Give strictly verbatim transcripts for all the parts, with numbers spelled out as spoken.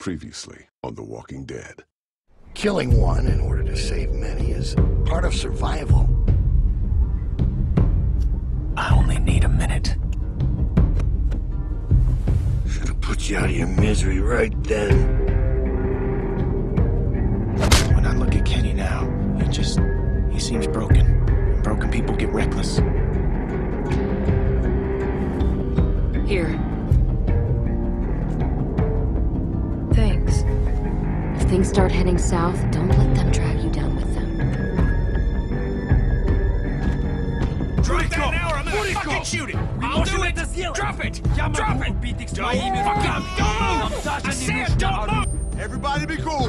Previously on The Walking Dead. Killing one in order to save many is part of survival. I only need a minute. Should have put you out of your misery right then. When I look at Kenny now, he just... he seems broken. Broken people get reckless. Here. Thanks. If things start heading south, don't let them drag you down with them. Drop that now or I'm gonna fucking shoot it! I'll do it! Drop it! Drop it! Don't fucking... Don't move! I said don't move! Everybody be cool!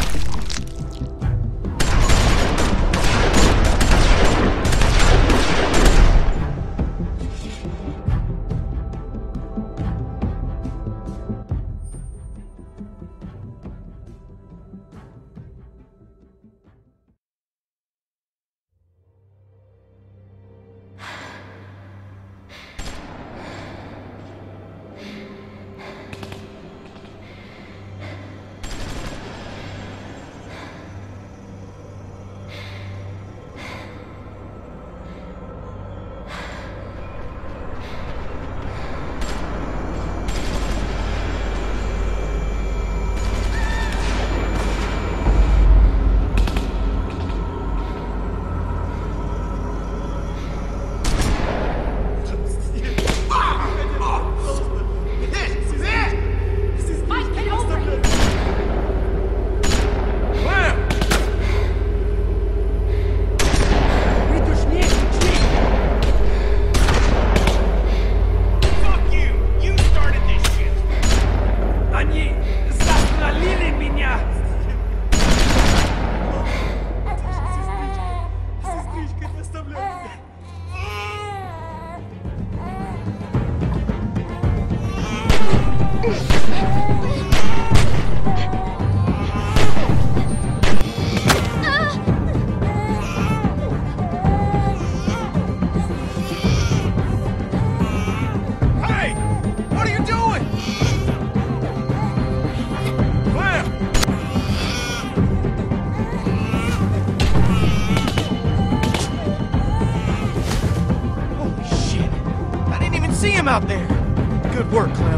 Out there. Good work, Clem.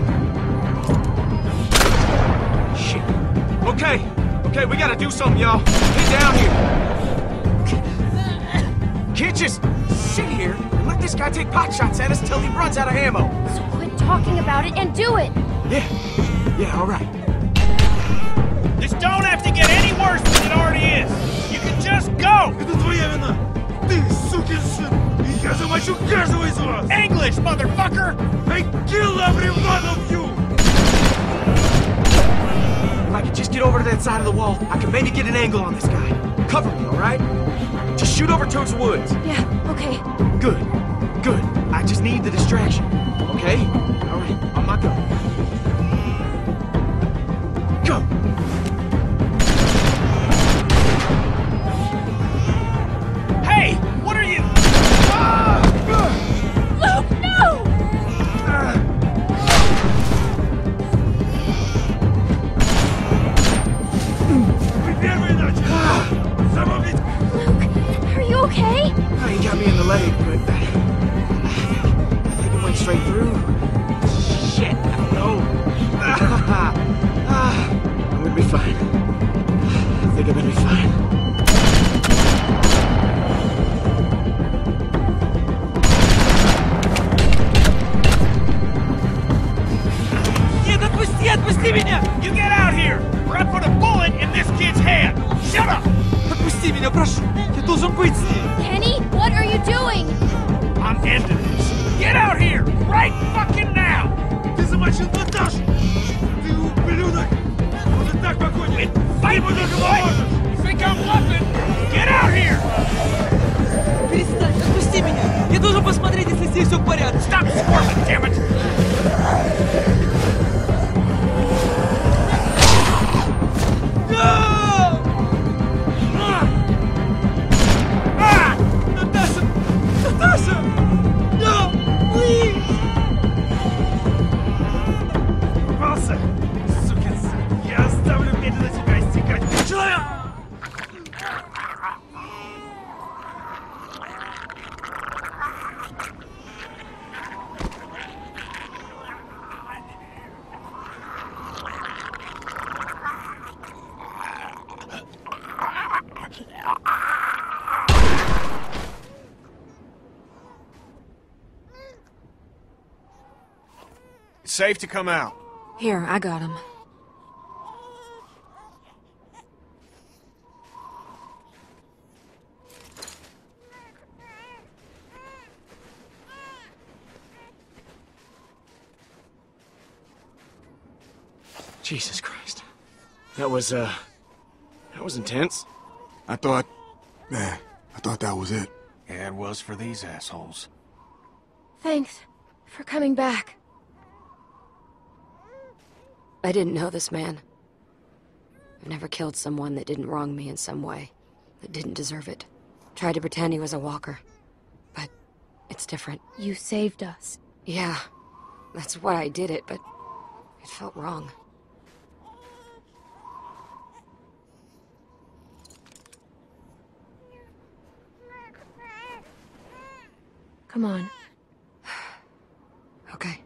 Shit. Okay, okay, we gotta do something, y'all. Get down here. Can't just sit here and let this guy take pot shots at us till he runs out of ammo. So quit talking about it and do it! Yeah, yeah, all right. This don't have to get any worse than it already is. You can just go. Это твоя вина. Ты сукин сын. Я замочу каждого из вас! English, motherfucker! I kill every one of you! If I could just get over to that side of the wall, I could maybe get an angle on this guy. Cover me, all right? Just shoot over towards the woods. Yeah, okay. Good, good. I just need the distraction, okay? All right, on my go. Go! Hey! What are you... Luke, no! Luke, are you okay? Oh, he got me in the leg, but I think it went straight through. Shit, I don't know. I'm gonna be fine. I think I'm gonna be fine. Отпусти меня! You get out here! Or I put a bullet in this kid's hand! Shut up! Отпусти меня, прошу! Я должен быть с ней! Kenny, what are you doing? I'm into this! Get out here! Right fucking now! Ты замочил Наташу! Ты ублюдок! Может так покончить? Ты ему только поможешь! You think I'm bluffing? Get out here! Перестань! Отпусти меня! Я должен посмотреть, если здесь все в порядке! Stop squirming, damn it! Наташа! Наташа! No! Please! Попался! Сукин сын! Ясно! It's safe to come out. Here, I got him. Jesus Christ. That was, uh... that was intense. I thought... Man, I thought that was it. Yeah, it was for these assholes. Thanks for coming back. I didn't know this man. I've never killed someone that didn't wrong me in some way, that didn't deserve it. Tried to pretend he was a walker. But it's different. You saved us. Yeah, that's why I did it, but it felt wrong. Come on. Okay.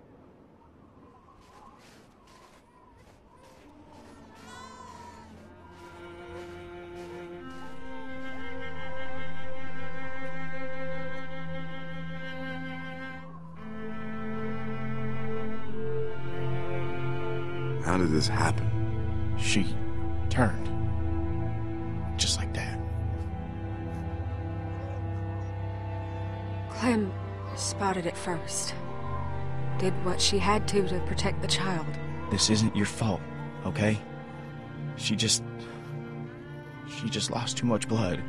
How did this happen? She turned. Just like that. Clem spotted it first. Did what she had to to protect the child. This isn't your fault, okay? She just... She just lost too much blood.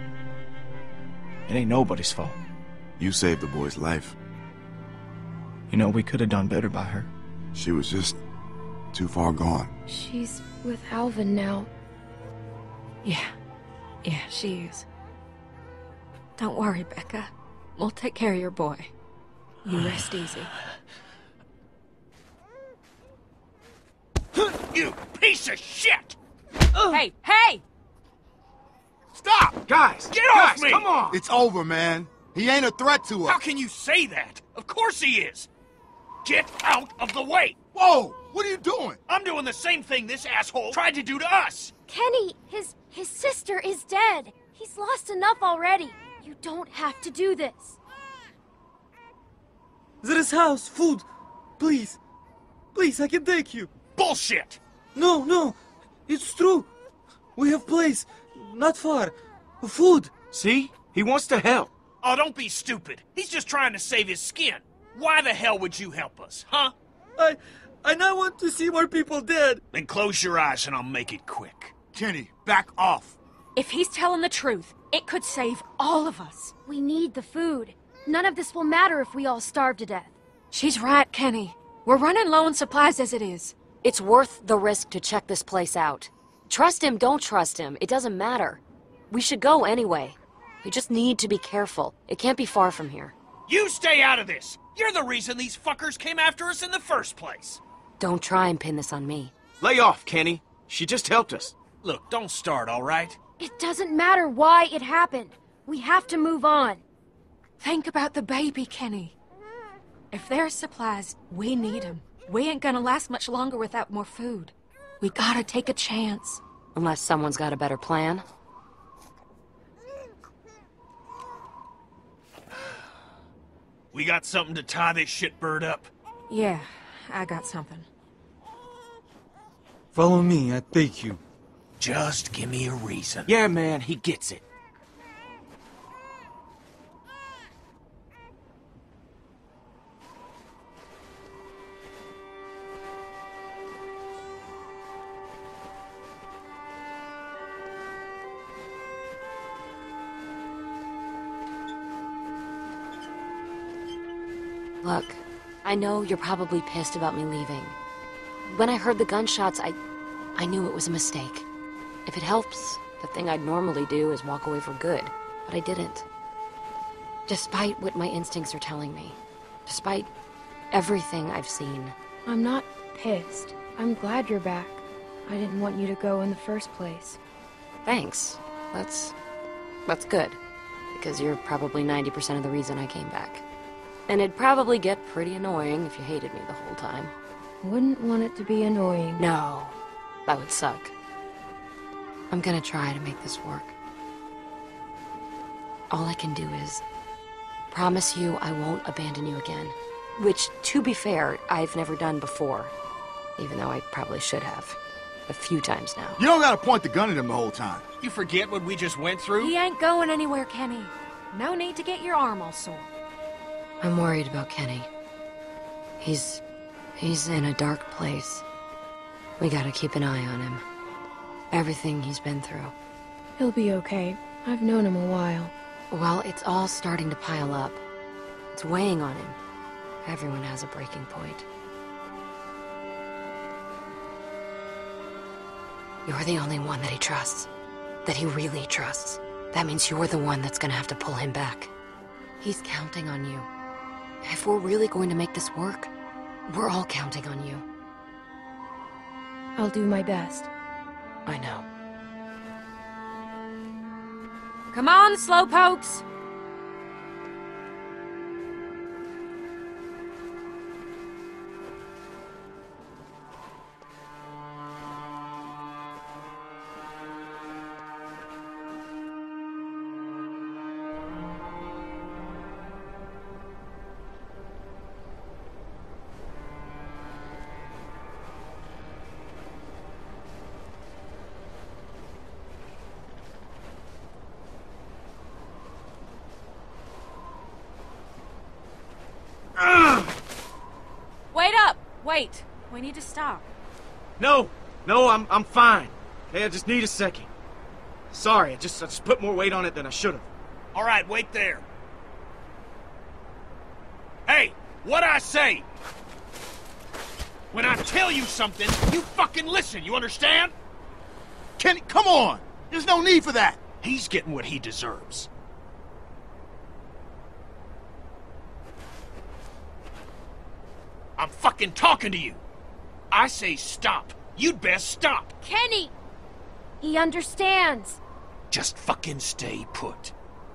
It ain't nobody's fault. You saved the boy's life. You know, we could have done better by her. She was just too far gone. She's with Alvin now. Yeah. Yeah, she is. Don't worry, Becca. We'll take care of your boy. You rest easy. You piece of shit! Hey, hey! Stop! Guys! Get guys, off me! Come on! It's over, man. He ain't a threat to How us. can you say that? Of course he is! Get out of the way! Whoa! What are you doing? I'm doing the same thing this asshole tried to do to us! Kenny, his his sister is dead. He's lost enough already. You don't have to do this. There is house, food. Please. Please, I can take you. Bullshit! No, no. It's true. We have place. Not far. Food. See? He wants to help. Oh, don't be stupid. He's just trying to save his skin. Why the hell would you help us, huh? I... I now want to see more people dead. Then close your eyes and I'll make it quick. Kenny, back off. If he's telling the truth, it could save all of us. We need the food. None of this will matter if we all starve to death. She's right, Kenny. We're running low on supplies as it is. It's worth the risk to check this place out. Trust him, don't trust him, it doesn't matter. We should go anyway. We just need to be careful. It can't be far from here. You stay out of this! You're the reason these fuckers came after us in the first place! Don't try and pin this on me. Lay off, Kenny. She just helped us. Look, don't start, all right? It doesn't matter why it happened. We have to move on. Think about the baby, Kenny. If there's supplies, we need them. We ain't gonna last much longer without more food. We gotta take a chance. Unless someone's got a better plan. We got something to tie this shitbird up? Yeah, I got something. Follow me, I take you. Just give me a reason. Yeah, man, he gets it. Look, I know you're probably pissed about me leaving. When I heard the gunshots, I... I knew it was a mistake. If it helps, the thing I'd normally do is walk away for good, but I didn't. Despite what my instincts are telling me. Despite everything I've seen. I'm not pissed. I'm glad you're back. I didn't want you to go in the first place. Thanks. That's... that's good. Because you're probably ninety percent of the reason I came back. And it'd probably get pretty annoying if you hated me the whole time. Wouldn't want it to be annoying. No, that would suck. I'm gonna try to make this work. All I can do is promise you I won't abandon you again. Which, to be fair, I've never done before. Even though I probably should have. A few times now. You don't gotta point the gun at him the whole time. You forget what we just went through? He ain't going anywhere, Kenny. No need to get your arm all sore. I'm worried about Kenny. He's... he's in a dark place. We gotta keep an eye on him. Everything he's been through. He'll be okay. I've known him a while. Well, it's all starting to pile up. It's weighing on him. Everyone has a breaking point. You're the only one that he trusts. That he really trusts. That means you're the one that's gonna have to pull him back. He's counting on you. If we're really going to make this work, we're all counting on you. I'll do my best. I know. Come on, slowpokes! Wait up! Wait. We need to stop. No, no, I'm I'm fine. Hey, I just need a second. Sorry, I just I just put more weight on it than I should have. All right, wait there. Hey, what I say? When I tell you something, you fucking listen, you understand? Kenny, come on! There's no need for that! He's getting what he deserves. I'm fucking talking to you. I say stop. You'd best stop. Kenny! He understands. Just fucking stay put.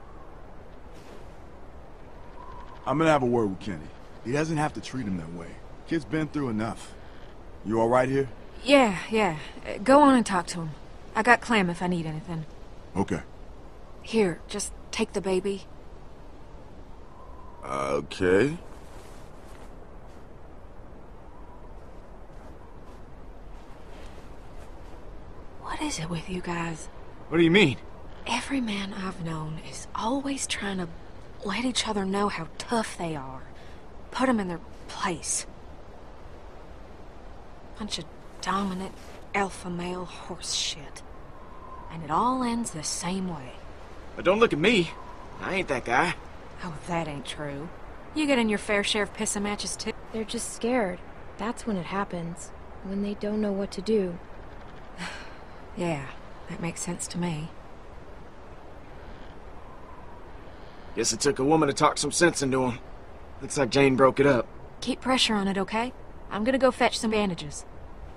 I'm gonna have a word with Kenny. He doesn't have to treat him that way. Kid's been through enough. You alright here? Yeah, yeah. Uh, Go on and talk to him. I got Clem if I need anything. Okay. Here, just take the baby. Okay. What is it with you guys? What do you mean? Every man I've known is always trying to let each other know how tough they are. Put them in their place. Bunch of dominant, alpha male horse shit. And it all ends the same way. But don't look at me. I ain't that guy. Oh, that ain't true. You get in your fair share of pissing matches too. They're just scared. That's when it happens. When they don't know what to do. Yeah, that makes sense to me. Guess it took a woman to talk some sense into him. Looks like Jane broke it up. Keep pressure on it, okay? I'm gonna go fetch some bandages.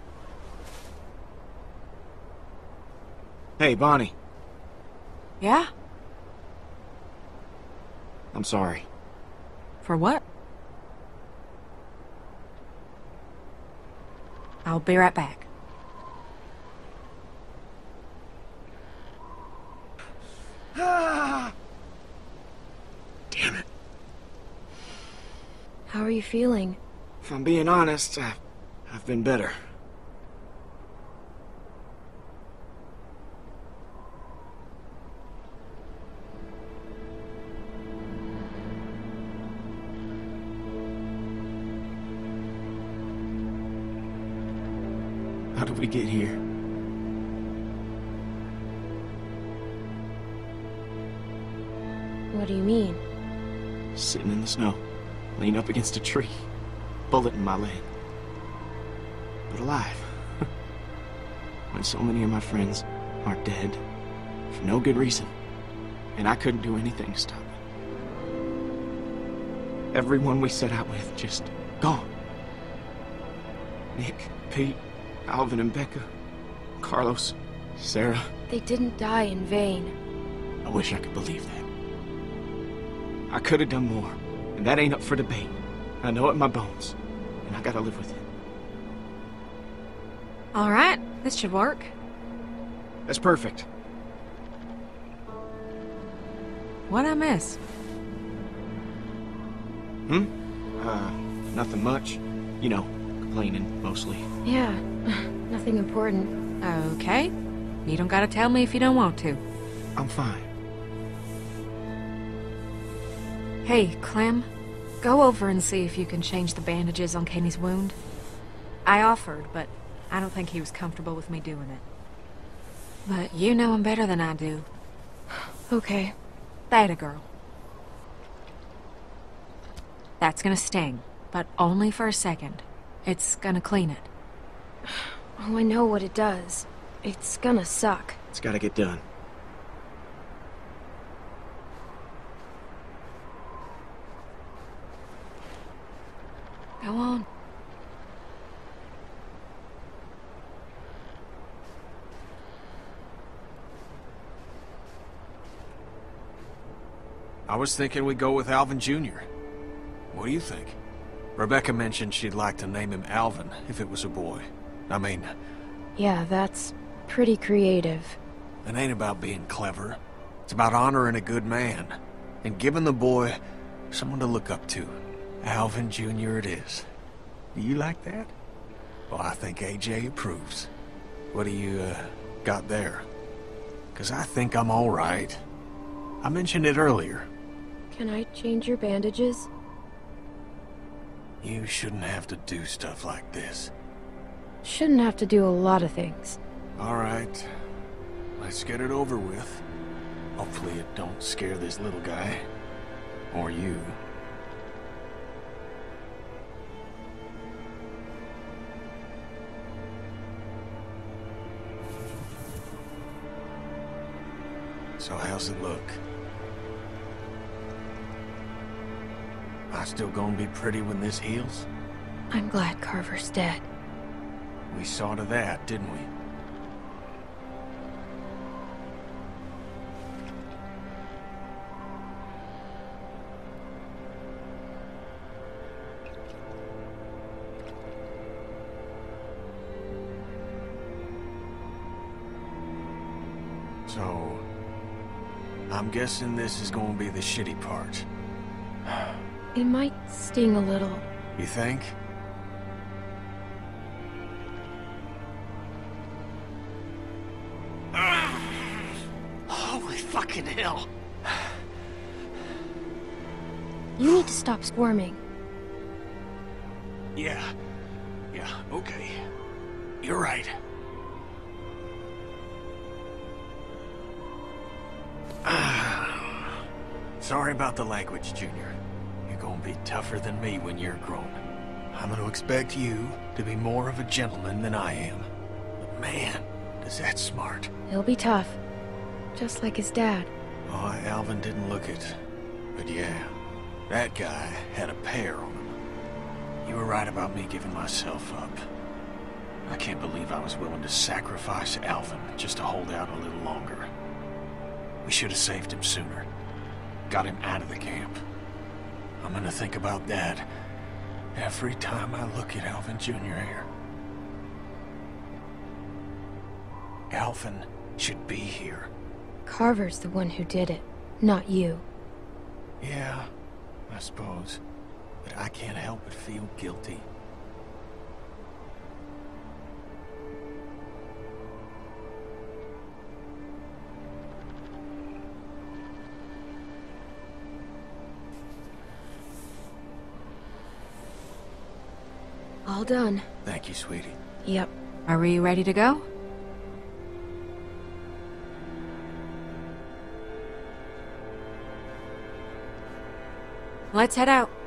Hey, Bonnie. Yeah? I'm sorry. For what? I'll be right back. Ah! Damn it. How are you feeling? If I'm being honest, I've, I've been better. How did we get here? What do you mean? Sitting in the snow, leaned up against a tree, bullet in my leg. But alive. When so many of my friends are dead, for no good reason, and I couldn't do anything to stop it. Everyone we set out with, just gone. Nick, Pete, Alvin and Becca, Carlos, Sarah. They didn't die in vain. I wish I could believe that. I could have done more, and that ain't up for debate. I know it in my bones, and I gotta live with it. All right, this should work. That's perfect. What'd I miss? Hmm? Uh, Nothing much. You know, complaining, mostly. Yeah, nothing important. Okay. You don't gotta tell me if you don't want to. I'm fine. Hey, Clem. Go over and see if you can change the bandages on Kenny's wound. I offered, but I don't think he was comfortable with me doing it. But you know him better than I do. Okay. That a girl. That's gonna sting, but only for a second. It's gonna clean it. Oh, I know what it does. It's gonna suck. It's gotta get done. Go on. I was thinking we'd go with Alvin Junior What do you think? Rebecca mentioned she'd like to name him Alvin if it was a boy. I mean... Yeah, that's pretty creative. It ain't about being clever. It's about honoring a good man. And giving the boy someone to look up to. Alvin Junior it is. Do you like that? Well, I think A J approves. What do you, uh, got there? 'Cause I think I'm all right. I mentioned it earlier. Can I change your bandages? You shouldn't have to do stuff like this. Shouldn't have to do a lot of things. All right. Let's get it over with. Hopefully it don't scare this little guy. Or you. So how's it look? I still gonna be pretty when this heals? I'm glad Carver's dead. We saw to that, didn't we? So... I'm guessing this is gonna be the shitty part. It might sting a little. You think? Holy fucking hell! You need to stop squirming. Yeah. Yeah, okay. You're right. Sorry about the language, Junior. You're gonna be tougher than me when you're grown. I'm gonna expect you to be more of a gentleman than I am. But man, does that smart. He'll be tough. Just like his dad. Oh, Alvin didn't look it. But yeah, that guy had a pair on him. You were right about me giving myself up. I can't believe I was willing to sacrifice Alvin just to hold out a little longer. We should have saved him sooner. Got him out of the camp. I'm gonna think about that every time I look at Alvin Junior here. Alvin should be here. Carver's the one who did it, not you. Yeah, I suppose. But I can't help but feel guilty. All done. Thank you, sweetie. Yep. Are we ready to go? Let's head out.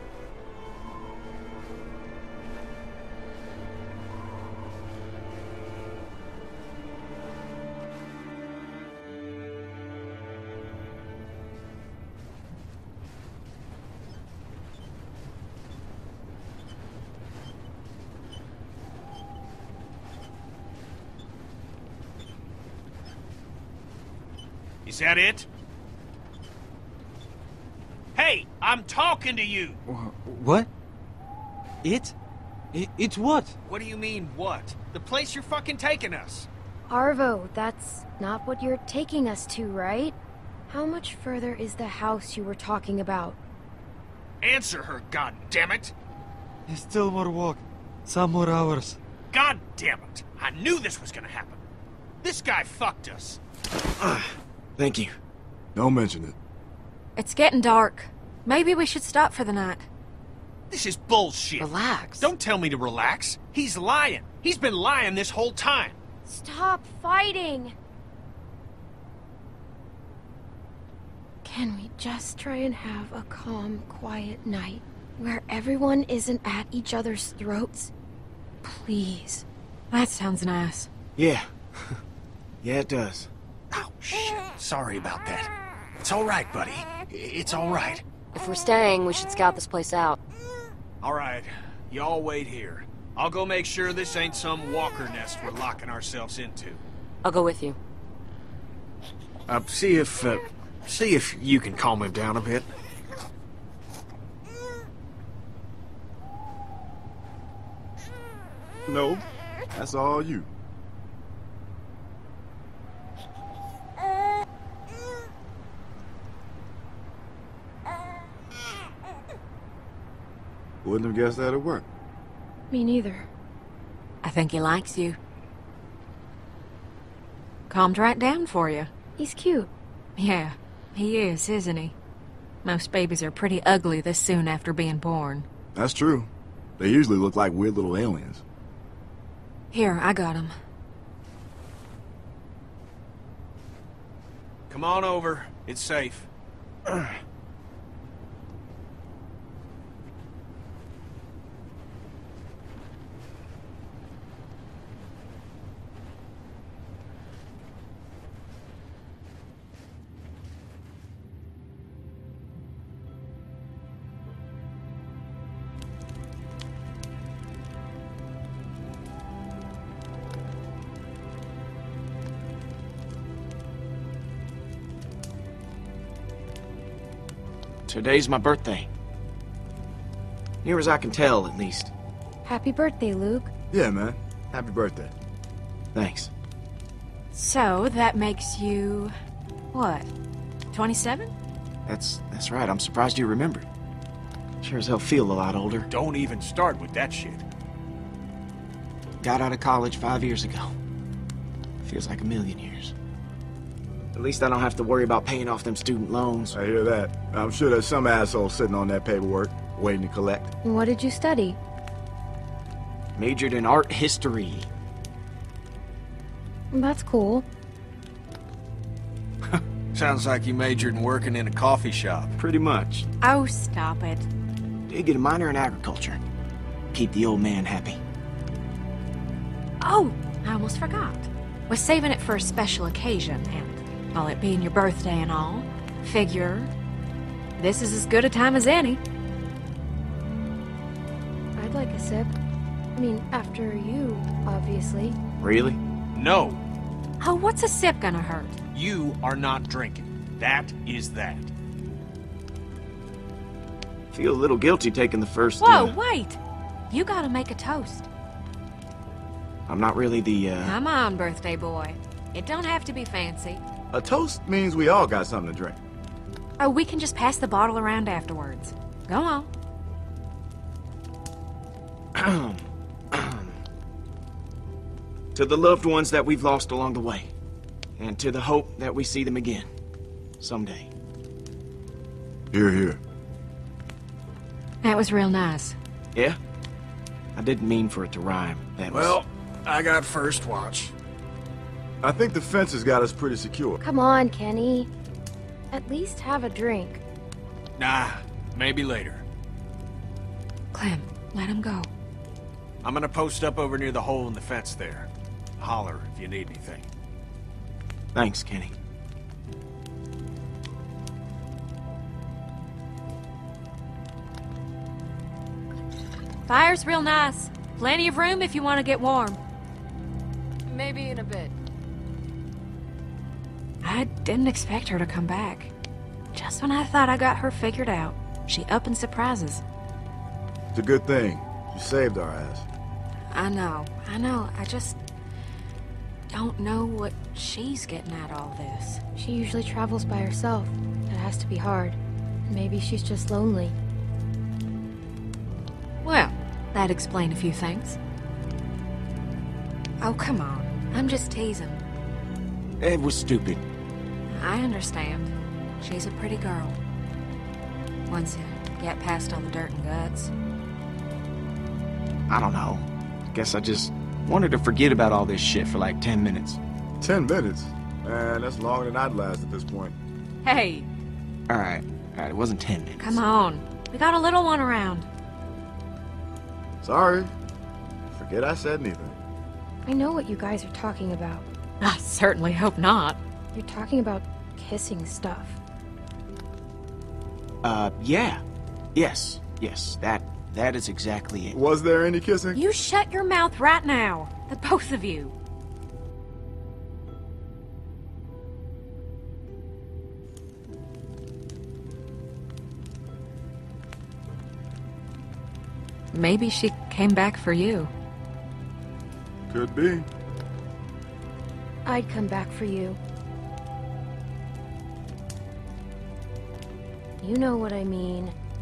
Is that it? Hey, I'm talking to you! What? It? it? It's what? What do you mean, what? The place you're fucking taking us! Arvo, that's not what you're taking us to, right? How much further is the house you were talking about? Answer her, goddammit! There's still more walk. Some more hours. God damn it! I knew this was gonna happen. This guy fucked us. Uh, thank you. Don't mention it. It's getting dark. Maybe we should stop for the night. This is bullshit. Relax. Don't tell me to relax. He's lying. He's been lying this whole time. Stop fighting! Can we just try and have a calm, quiet night where everyone isn't at each other's throats? Please. That sounds nice. Yeah. Yeah, it does. Oh, shit. Sorry about that. It's all right, buddy. It's all right. If we're staying, we should scout this place out. All right. Y'all wait here. I'll go make sure this ain't some walker nest we're locking ourselves into. I'll go with you. Uh, see if, uh, see if you can calm him down a bit. No, that's all you. Wouldn't have guessed that'd work. Me neither. I think he likes you. Calmed right down for you. He's cute. Yeah, he is, isn't he? Most babies are pretty ugly this soon after being born. That's true. They usually look like weird little aliens. Here, I got him. Come on over. It's safe. Today's my birthday. Near as I can tell, at least. Happy birthday, Luke. Yeah, man. Happy birthday. Thanks. So, that makes you... what? twenty-seven? That's that's right. I'm surprised you remembered. Sure as hell feel a lot older. Don't even start with that shit. Got out of college five years ago. Feels like a million years. At least I don't have to worry about paying off them student loans. I hear that. I'm sure there's some asshole sitting on that paperwork, waiting to collect. And what did you study? Majored in art history. That's cool. Sounds like you majored in working in a coffee shop. Pretty much. Oh, stop it. Did get a minor in agriculture. Keep the old man happy. Oh, I almost forgot. Was saving it for a special occasion, and all it being your birthday and all, figure this is as good a time as any. I'd like a sip. I mean, after you, obviously. Really? No, Oh, what's a sip gonna hurt? you are not drinking. That is that. Feel a little guilty taking the first... Whoa, uh, wait! You gotta make a toast. I'm not really the, uh... Come on, birthday boy. It don't have to be fancy. A toast means we all got something to drink. Oh, we can just pass the bottle around afterwards. Go on. To the loved ones that we've lost along the way. And to the hope that we see them again. Someday. Here, here. That was real nice. Yeah? I didn't mean for it to rhyme. That was... Well, I got first watch. I think the fence has got us pretty secure. Come on, Kenny. At least have a drink. Nah, maybe later. Clem, let him go. I'm gonna post up over near the hole in the fence there. Holler if you need anything. Thanks, Kenny. Fire's real nice. Plenty of room if you want to get warm. Maybe in a bit. I didn't expect her to come back. Just when I thought I got her figured out, she up and surprises. It's a good thing. You saved our ass. I know, I know. I just don't know what she's getting at all this. She usually travels by herself. That has to be hard. Maybe she's just lonely. Well, That'd explain a few things. Oh, come on. I'm just teasing. It was stupid. I understand. She's a pretty girl. Once you get past all the dirt and guts. I don't know. Guess I just wanted to forget about all this shit for like ten minutes. Ten minutes? Man, that's longer than I'd last at this point. Hey! Alright, alright, it wasn't ten minutes. Come on. We got a little one around. Sorry. Forget I said anything. I know what you guys are talking about. I certainly hope not. You're talking about kissing stuff. Uh, yeah. Yes, yes, that, that is exactly it. Was there any kissing? You shut your mouth right now. The both of you. Maybe she came back for you. Could be. I'd come back for you. You know what I mean.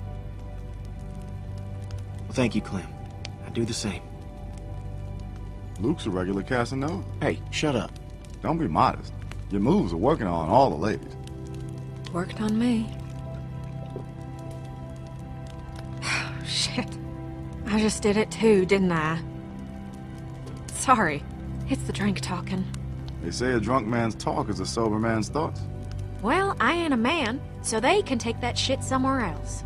Well, thank you, Clem. I do the same. Luke's a regular Casanova. Hey, shut up. Don't be modest. Your moves are working on all the ladies. Worked on me. Shit. I just did it too, didn't I? Sorry. It's the drink talking. They say a drunk man's talk is a sober man's thoughts. Well, I ain't a man, so they can take that shit somewhere else.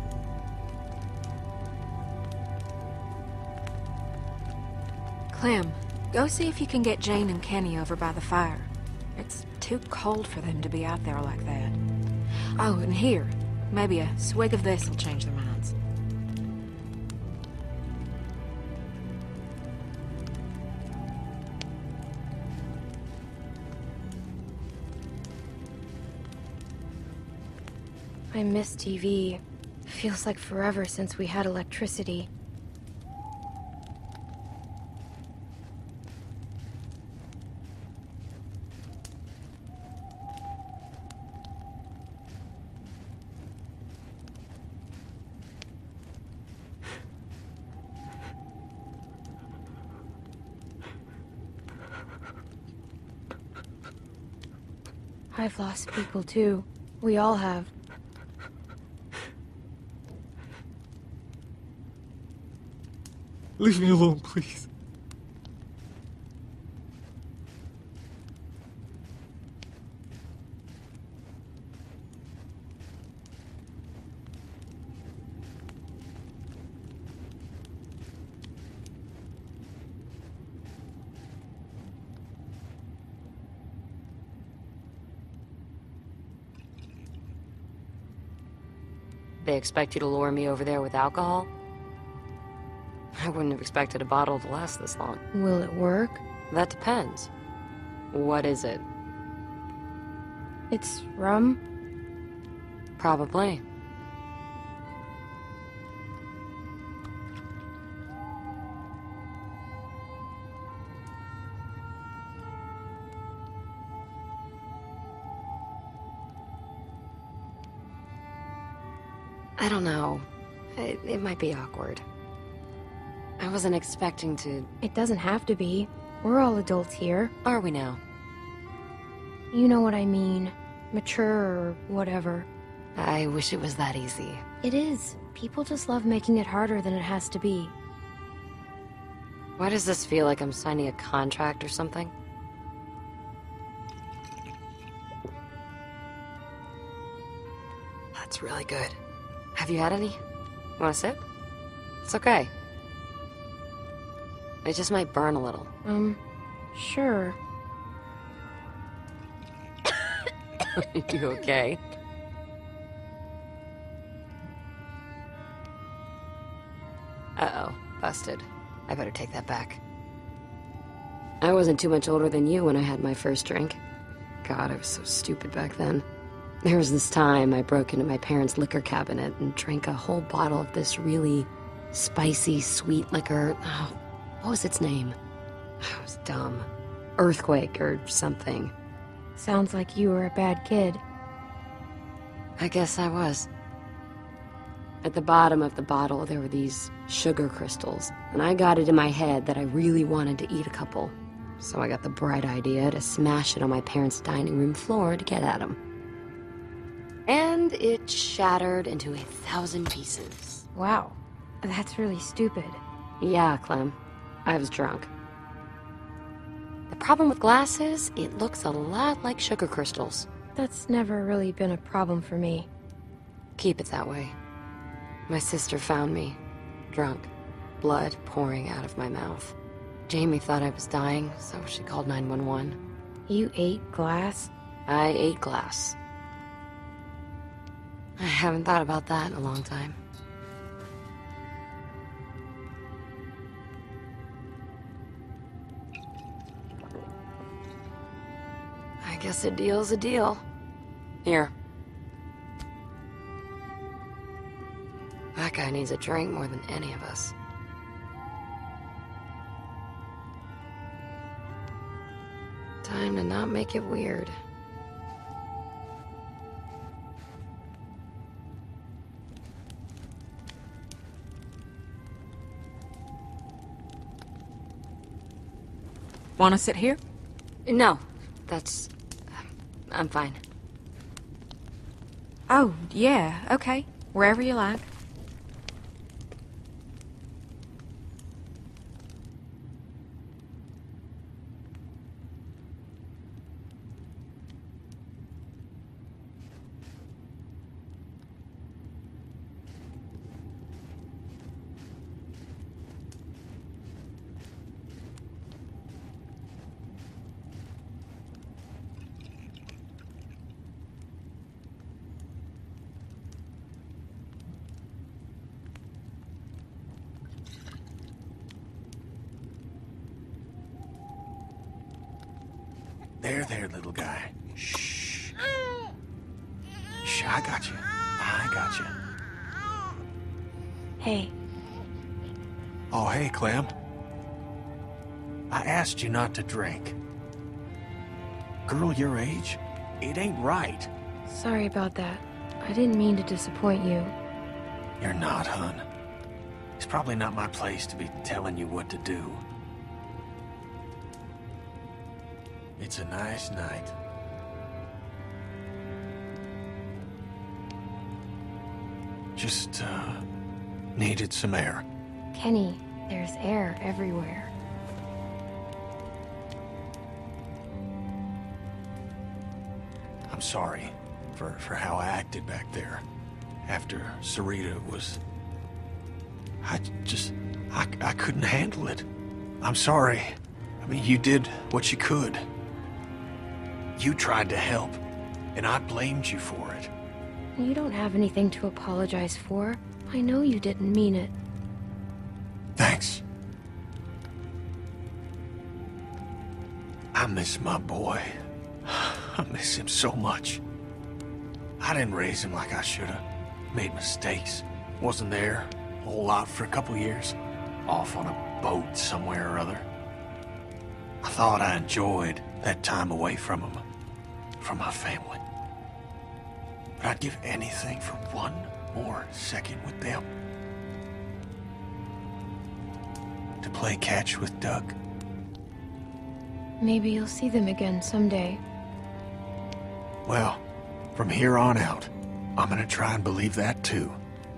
Clem, go see if you can get Jane and Kenny over by the fire. It's too cold for them to be out there like that. Oh, and here, maybe a swig of this will change their minds. I miss T V. Feels like forever since we had electricity. I've lost people too. We all have. Leave me alone, please. They expect you to lure me over there with alcohol? I wouldn't have expected a bottle to last this long. Will it work? That depends. What is it? It's rum? Probably. I don't know. It, it might be awkward. I wasn't expecting to... It doesn't have to be. We're all adults here. Are we now? You know what I mean. Mature or whatever. I wish it was that easy. It is. People just love making it harder than it has to be. Why does this feel like I'm signing a contract or something? That's really good. Have you had any? You want a sip? It's okay. It just might burn a little. Um, sure. You okay? Uh-oh. Busted. I better take that back. I wasn't too much older than you when I had my first drink. God, I was so stupid back then. There was this time I broke into my parents' liquor cabinet and drank a whole bottle of this really spicy, sweet liquor. Oh, what was its name? I was dumb. Earthquake or something. Sounds like you were a bad kid. I guess I was. At the bottom of the bottle, there were these sugar crystals, and I got it in my head that I really wanted to eat a couple. So I got the bright idea to smash it on my parents' dining room floor to get at them. And it shattered into a thousand pieces. Wow, that's really stupid. Yeah, Clem. I was drunk. The problem with glass is, it looks a lot like sugar crystals. That's never really been a problem for me. Keep it that way. My sister found me, drunk, blood pouring out of my mouth. Jamie thought I was dying, so she called nine one one. You ate glass? I ate glass. I haven't thought about that in a long time. I guess a deal's a deal. Here. That guy needs a drink more than any of us. Time to not make it weird. Want to sit here? No, that's... I'm fine. Oh, yeah, okay. Wherever you like. There, there, little guy. Shh. Shh, I got you. I got you. Hey. Oh, hey, Clem. I asked you not to drink. Girl your age? It ain't right. Sorry about that. I didn't mean to disappoint you. You're not, hun. It's probably not my place to be telling you what to do. It's a nice night. Just, uh, needed some air. Kenny, there's air everywhere. I'm sorry for, for how I acted back there. After Sarita was... I just... I, I couldn't handle it. I'm sorry. I mean, you did what you could. You tried to help, and I blamed you for it. You don't have anything to apologize for. I know you didn't mean it. Thanks. I miss my boy. I miss him so much. I didn't raise him like I should've. Made mistakes. Wasn't there a whole lot for a couple years. Off on a boat somewhere or other. I thought I enjoyed that time away from him. From my family. But I'd give anything for one more second with them. To play catch with Doug. Maybe you'll see them again someday. Well, from here on out, I'm gonna try and believe that too.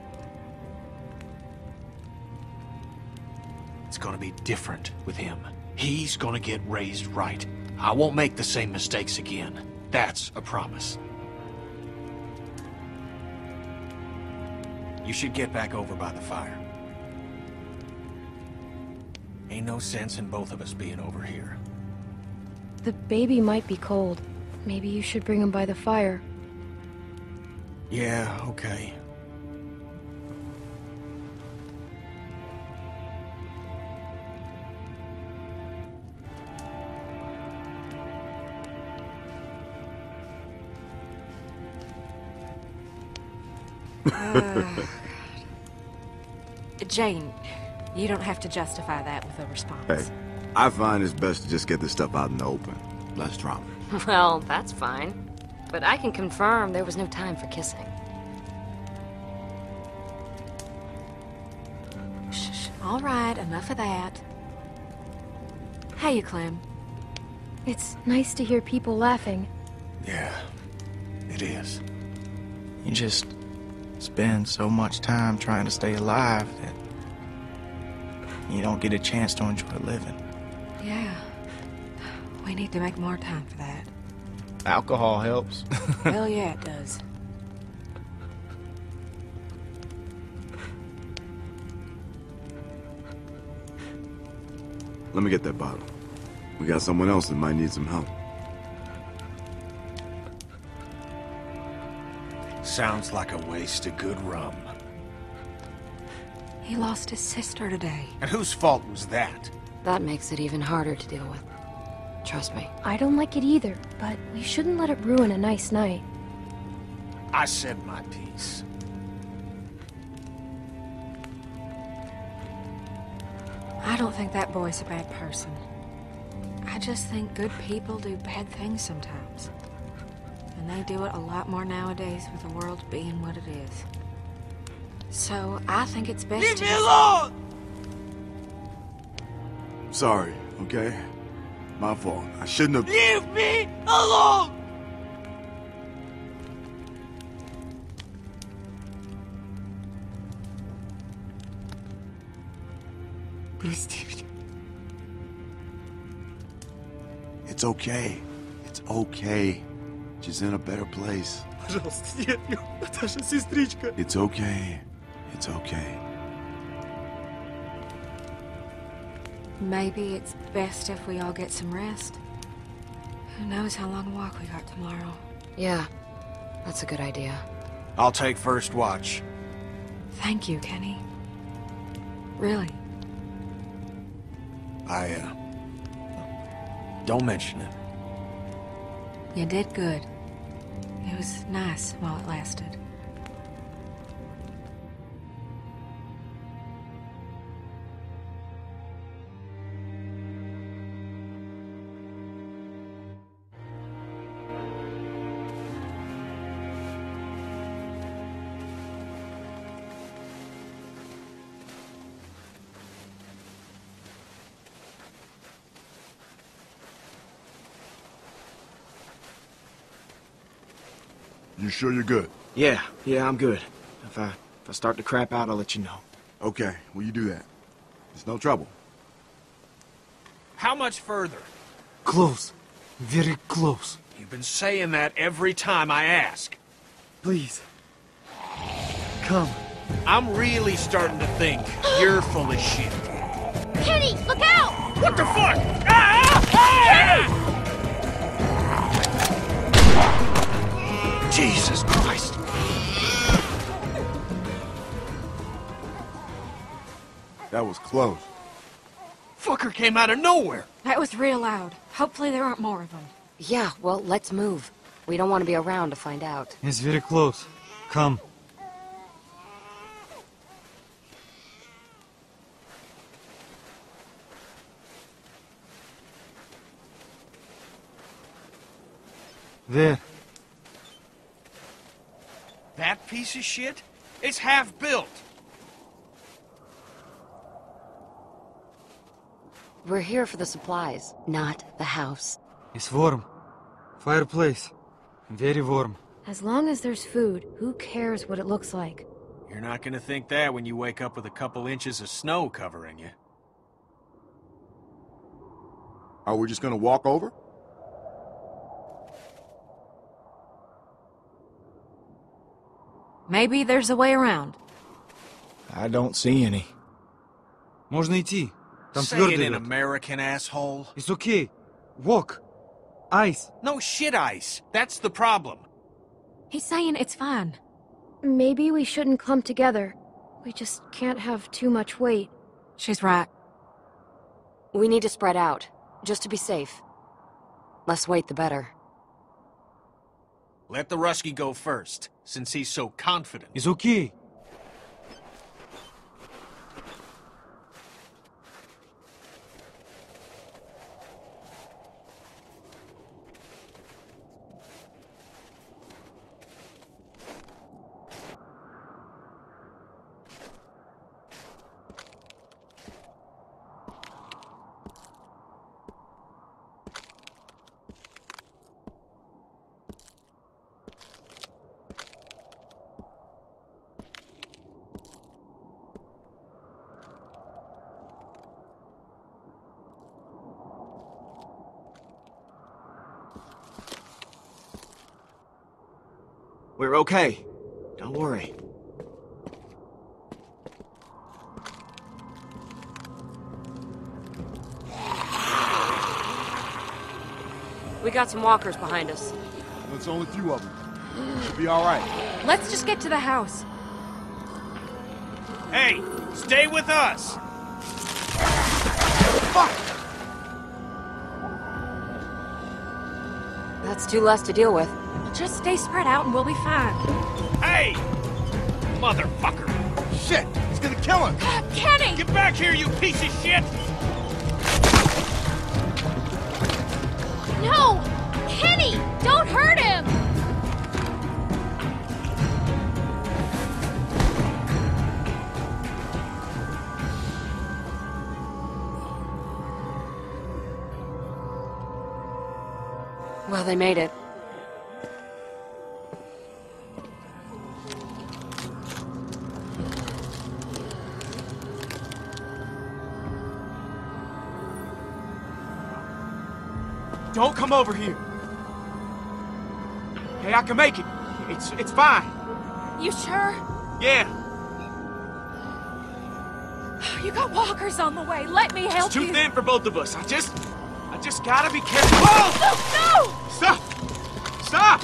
It's gonna be different with him. He's gonna get raised right. I won't make the same mistakes again. That's a promise. You should get back over by the fire. Ain't no sense in both of us being over here. The baby might be cold. Maybe you should bring him by the fire. Yeah, okay. uh, Jane, you don't have to justify that with a response. Hey, I find it's best to just get this stuff out in the open. Less drama. Well, that's fine. But I can confirm there was no time for kissing. All right, enough of that. Hey, you, Clem. It's nice to hear people laughing. Yeah, it is. You just spend so much time trying to stay alive that you don't get a chance to enjoy living. Yeah. We need to make more time for that. Alcohol helps. Hell yeah, it does. Let me get that bottle. We got someone else that might need some help. Sounds like a waste of good rum. He lost his sister today. And whose fault was that? That makes it even harder to deal with. Trust me. I don't like it either, but we shouldn't let it ruin a nice night. I said my piece. I don't think that boy's a bad person. I just think good people do bad things sometimes. And they do it a lot more nowadays with the world being what it is. So, I think it's best Leave to me just- alone! Sorry, okay? My fault. I shouldn't have... Leave me alone! Прости. It's okay. It's okay. She's in a better place. Пожалуйста, нет, Наташа, сестричка. It's okay. It's okay. Maybe it's best if we all get some rest. Who knows how long a walk we got tomorrow. Yeah, that's a good idea. I'll take first watch. Thank you, Kenny. Really. I, uh... Don't mention it. You did good. It was nice while it lasted. You sure you're good? Yeah, yeah, I'm good. If I, if I start to crap out, I'll let you know. Okay, will you do that? It's no trouble. How much further? Close. Very close. You've been saying that every time I ask. Please. Come. I'm really starting to think you're full of shit. Kenny, look out! What the fuck? Ah! Ah! Jesus Christ! That was close. Fucker came out of nowhere! That was real loud. Hopefully there aren't more of them. Yeah, well, let's move. We don't want to be around to find out. It's very close. Come. There. That piece of shit? It's half built! We're here for the supplies, not the house. It's warm. Fireplace. Very warm. As long as there's food, who cares what it looks like? You're not gonna think that when you wake up with a couple inches of snow covering you. Are we just gonna walk over? Maybe there's a way around. I don't see any. Можно идти. Там Say it твердый in лед. American, asshole. It's okay. Walk. Ice. No shit ice. That's the problem. He's saying it's fine. Maybe we shouldn't clump together. We just can't have too much weight. She's right. We need to spread out, just to be safe. Less weight, the better. Let the Rusky go first, since he's so confident. It's okay. We're okay. Don't worry. We got some walkers behind us. There's only a few of them. Should be all right. Let's just get to the house. Hey, stay with us! Fuck! That's two less to deal with. Just stay spread out and we'll be fine. Hey! Motherfucker! Shit! He's gonna kill him! Kenny! Get back here, you piece of shit! No! Kenny! Don't hurt him! Well, they made it. Don't come over here. Hey, I can make it. It's it's fine. You sure? Yeah. You got walkers on the way. Let me help It's too you. thin for both of us. I just I just gotta be careful. Oh! No! Stop! Stop!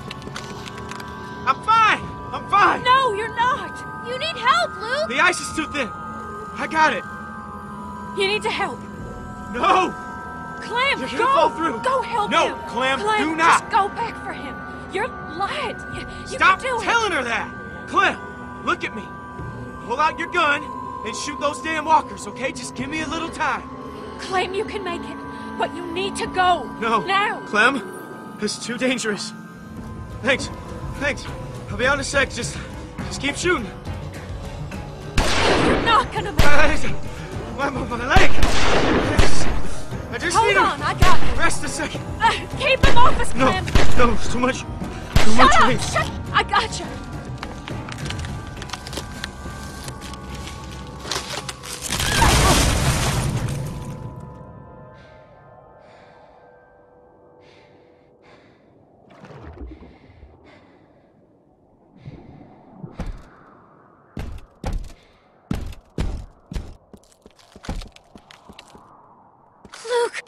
I'm fine. I'm fine. No, you're not. You need help, Luke! The ice is too thin. I got it. You need to help. No! Clem, You're go! gonna fall through. Go help No, him. Clem, Clem, do not. Just go back for him. You're lying. You, you Stop can do telling her that! Clem, look at me. Pull out your gun and shoot those damn walkers, okay? Just give me a little time. it. Clem, you can make it. But you need to go. No. Now. Clem, it's too dangerous. Thanks. Thanks. I'll be out in a sec. Just, just keep shooting. You're not gonna make it. My, my, my leg. I just, I just Hold need on, to I got it. rest a second. Uh, keep him off us, No, Clem. no, it's too much. Too Shut much up! weight. Shut! I got you. Luke!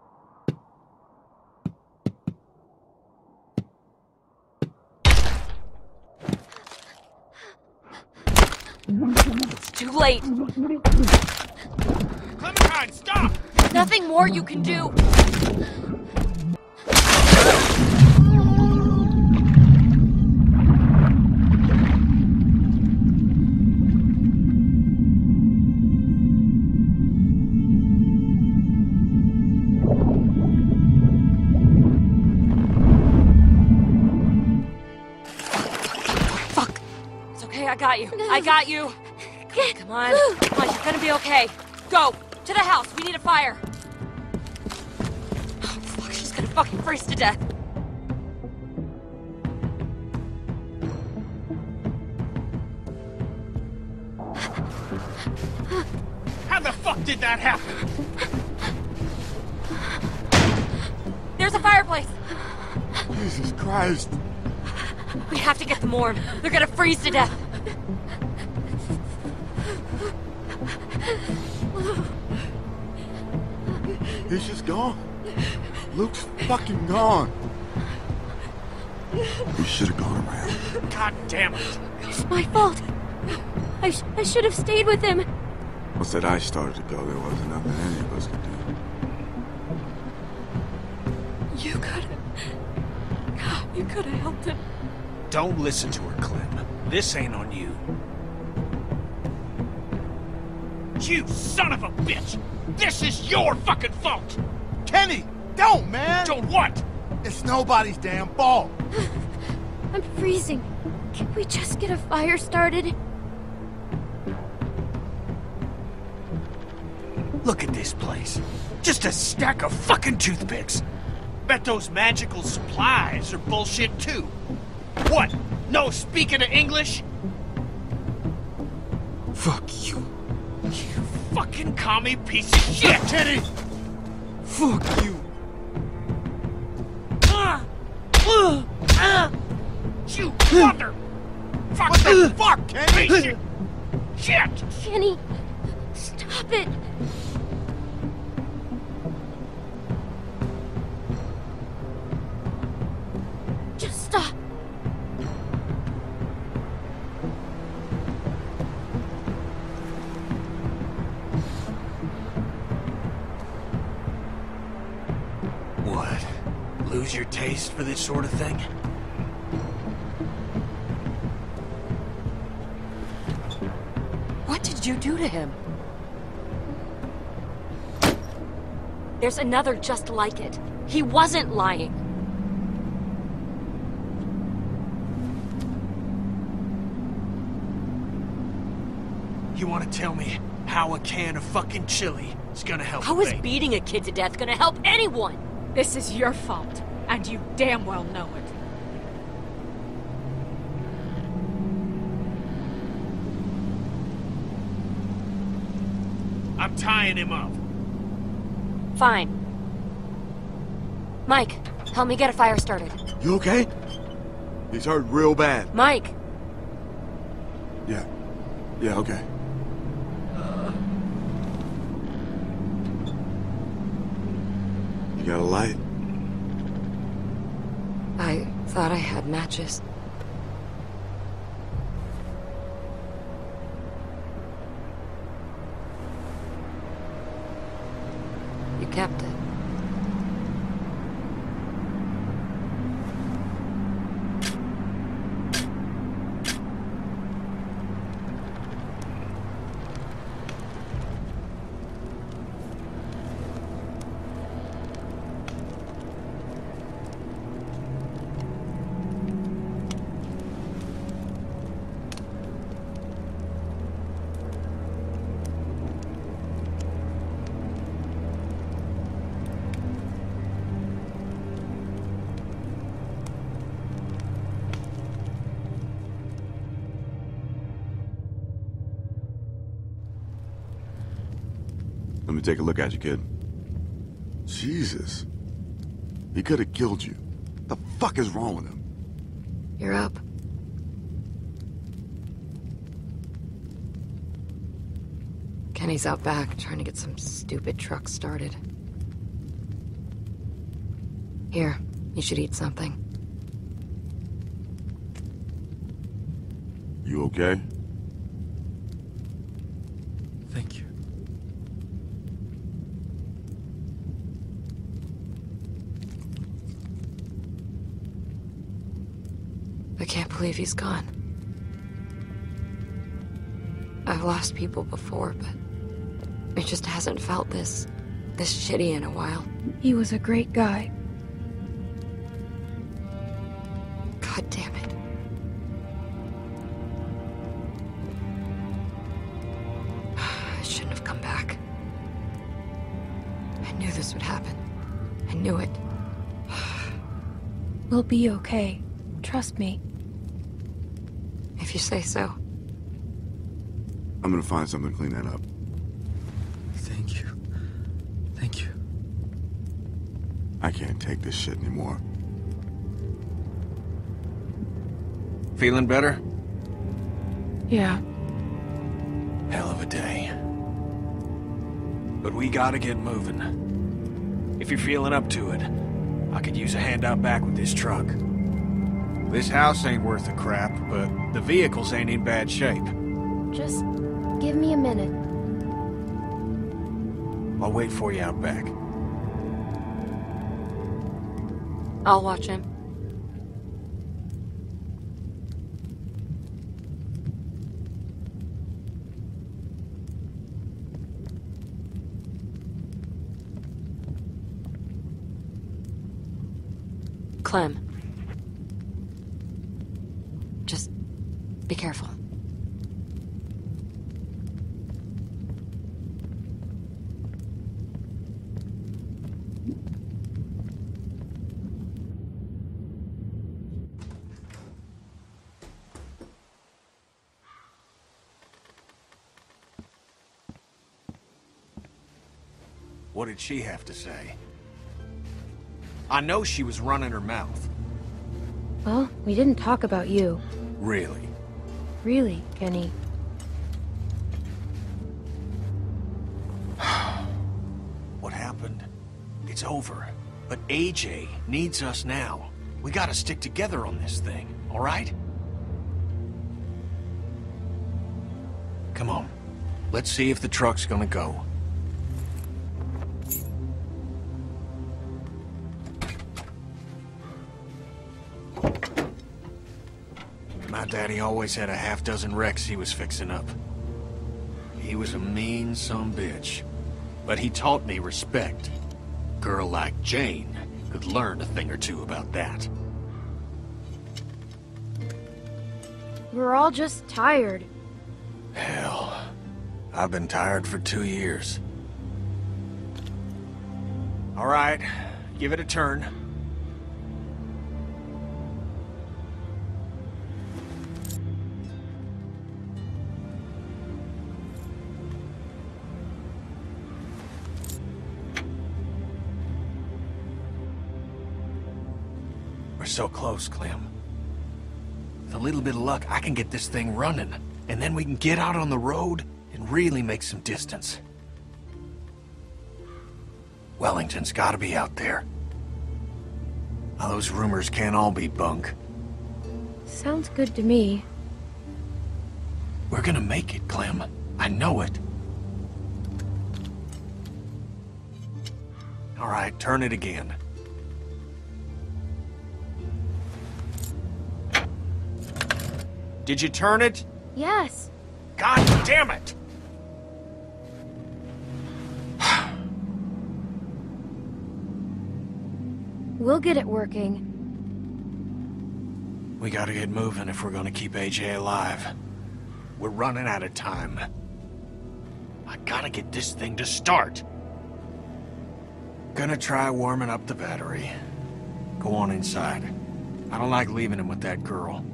It's too late. Clementine, stop! Nothing more you can do. Fuck. It's okay, I got you. I got you. Come on, come on, you're gonna be okay. Go! To the house, we need a fire! Oh, fuck, she's gonna fucking freeze to death. How the fuck did that happen? There's a fireplace! Jesus Christ. We have to get them warm. They're gonna freeze to death. He's just gone. Luke's fucking gone. We should have gone around. God damn it! It's my fault. I, sh I should have stayed with him. Once that ice started to go, there wasn't nothing any of us could do. You could've... God, you could've helped him. Don't listen to her, Clem. This ain't on you. You son of a bitch! This is your fucking fault! Kenny! Don't, man! Don't what? It's nobody's damn fault! I'm freezing. Can we just get a fire started? Look at this place. Just a stack of fucking toothpicks. Bet those magical supplies are bullshit too. What? No speaking of English? Fuck you. You fucking commie piece of shit! Kenny! Fuck you. you, mother! Fuck What the the fuck, Kenny? Shit! Shit! Kenny, stop it! Just stop. What? Lose your taste for this sort of thing? What did you do to him? There's another just like it. He wasn't lying. You want to tell me how a can of fucking chili is gonna help How a is baby? beating a kid to death gonna help anyone? This is your fault, and you damn well know it. I'm tying him up. Fine. Mike, help me get a fire started. You okay? He's hurt real bad. Mike! Yeah. Yeah, okay. You got a light? I thought I had matches. You kept it. Let me take a look at you, kid. Jesus. He could have killed you. The fuck is wrong with him? You're up. Kenny's out back trying to get some stupid truck started. Here, you should eat something. You okay? Thank you. I can't believe he's gone. I've lost people before, but it just hasn't felt this... this shitty in a while. He was a great guy. God damn it. I shouldn't have come back. I knew this would happen. I knew it. We'll be okay. Trust me. If you say so. I'm gonna find something to clean that up. Thank you. Thank you. I can't take this shit anymore. Feeling better? Yeah. Hell of a day. But we gotta get moving. If you're feeling up to it, I could use a hand out back with this truck. This house ain't worth a crap, but the vehicles ain't in bad shape. Just give me a minute. I'll wait for you out back. I'll watch him. Clem. Just be careful. What did she have to say? I know she was running her mouth. Well, we didn't talk about you. Really? Really, Kenny. What happened? It's over. But A J needs us now. We gotta stick together on this thing, all right? Come on. Let's see if the truck's gonna go. My daddy always had a half dozen wrecks he was fixing up. He was a mean sumbitch. But he taught me respect. Girl like Jane could learn a thing or two about that. We're all just tired. Hell, I've been tired for two years. All right, give it a turn. We're so close, Clem. With a little bit of luck, I can get this thing running, and then we can get out on the road and really make some distance. Wellington's gotta be out there. Now, those rumors can't all be bunk. Sounds good to me. We're gonna make it, Clem. I know it. All right, turn it again. Did you turn it? Yes. God damn it! We'll get it working. We gotta get moving if we're gonna keep A J alive. We're running out of time. I gotta get this thing to start. Gonna try warming up the battery. Go on inside. I don't like leaving him with that girl.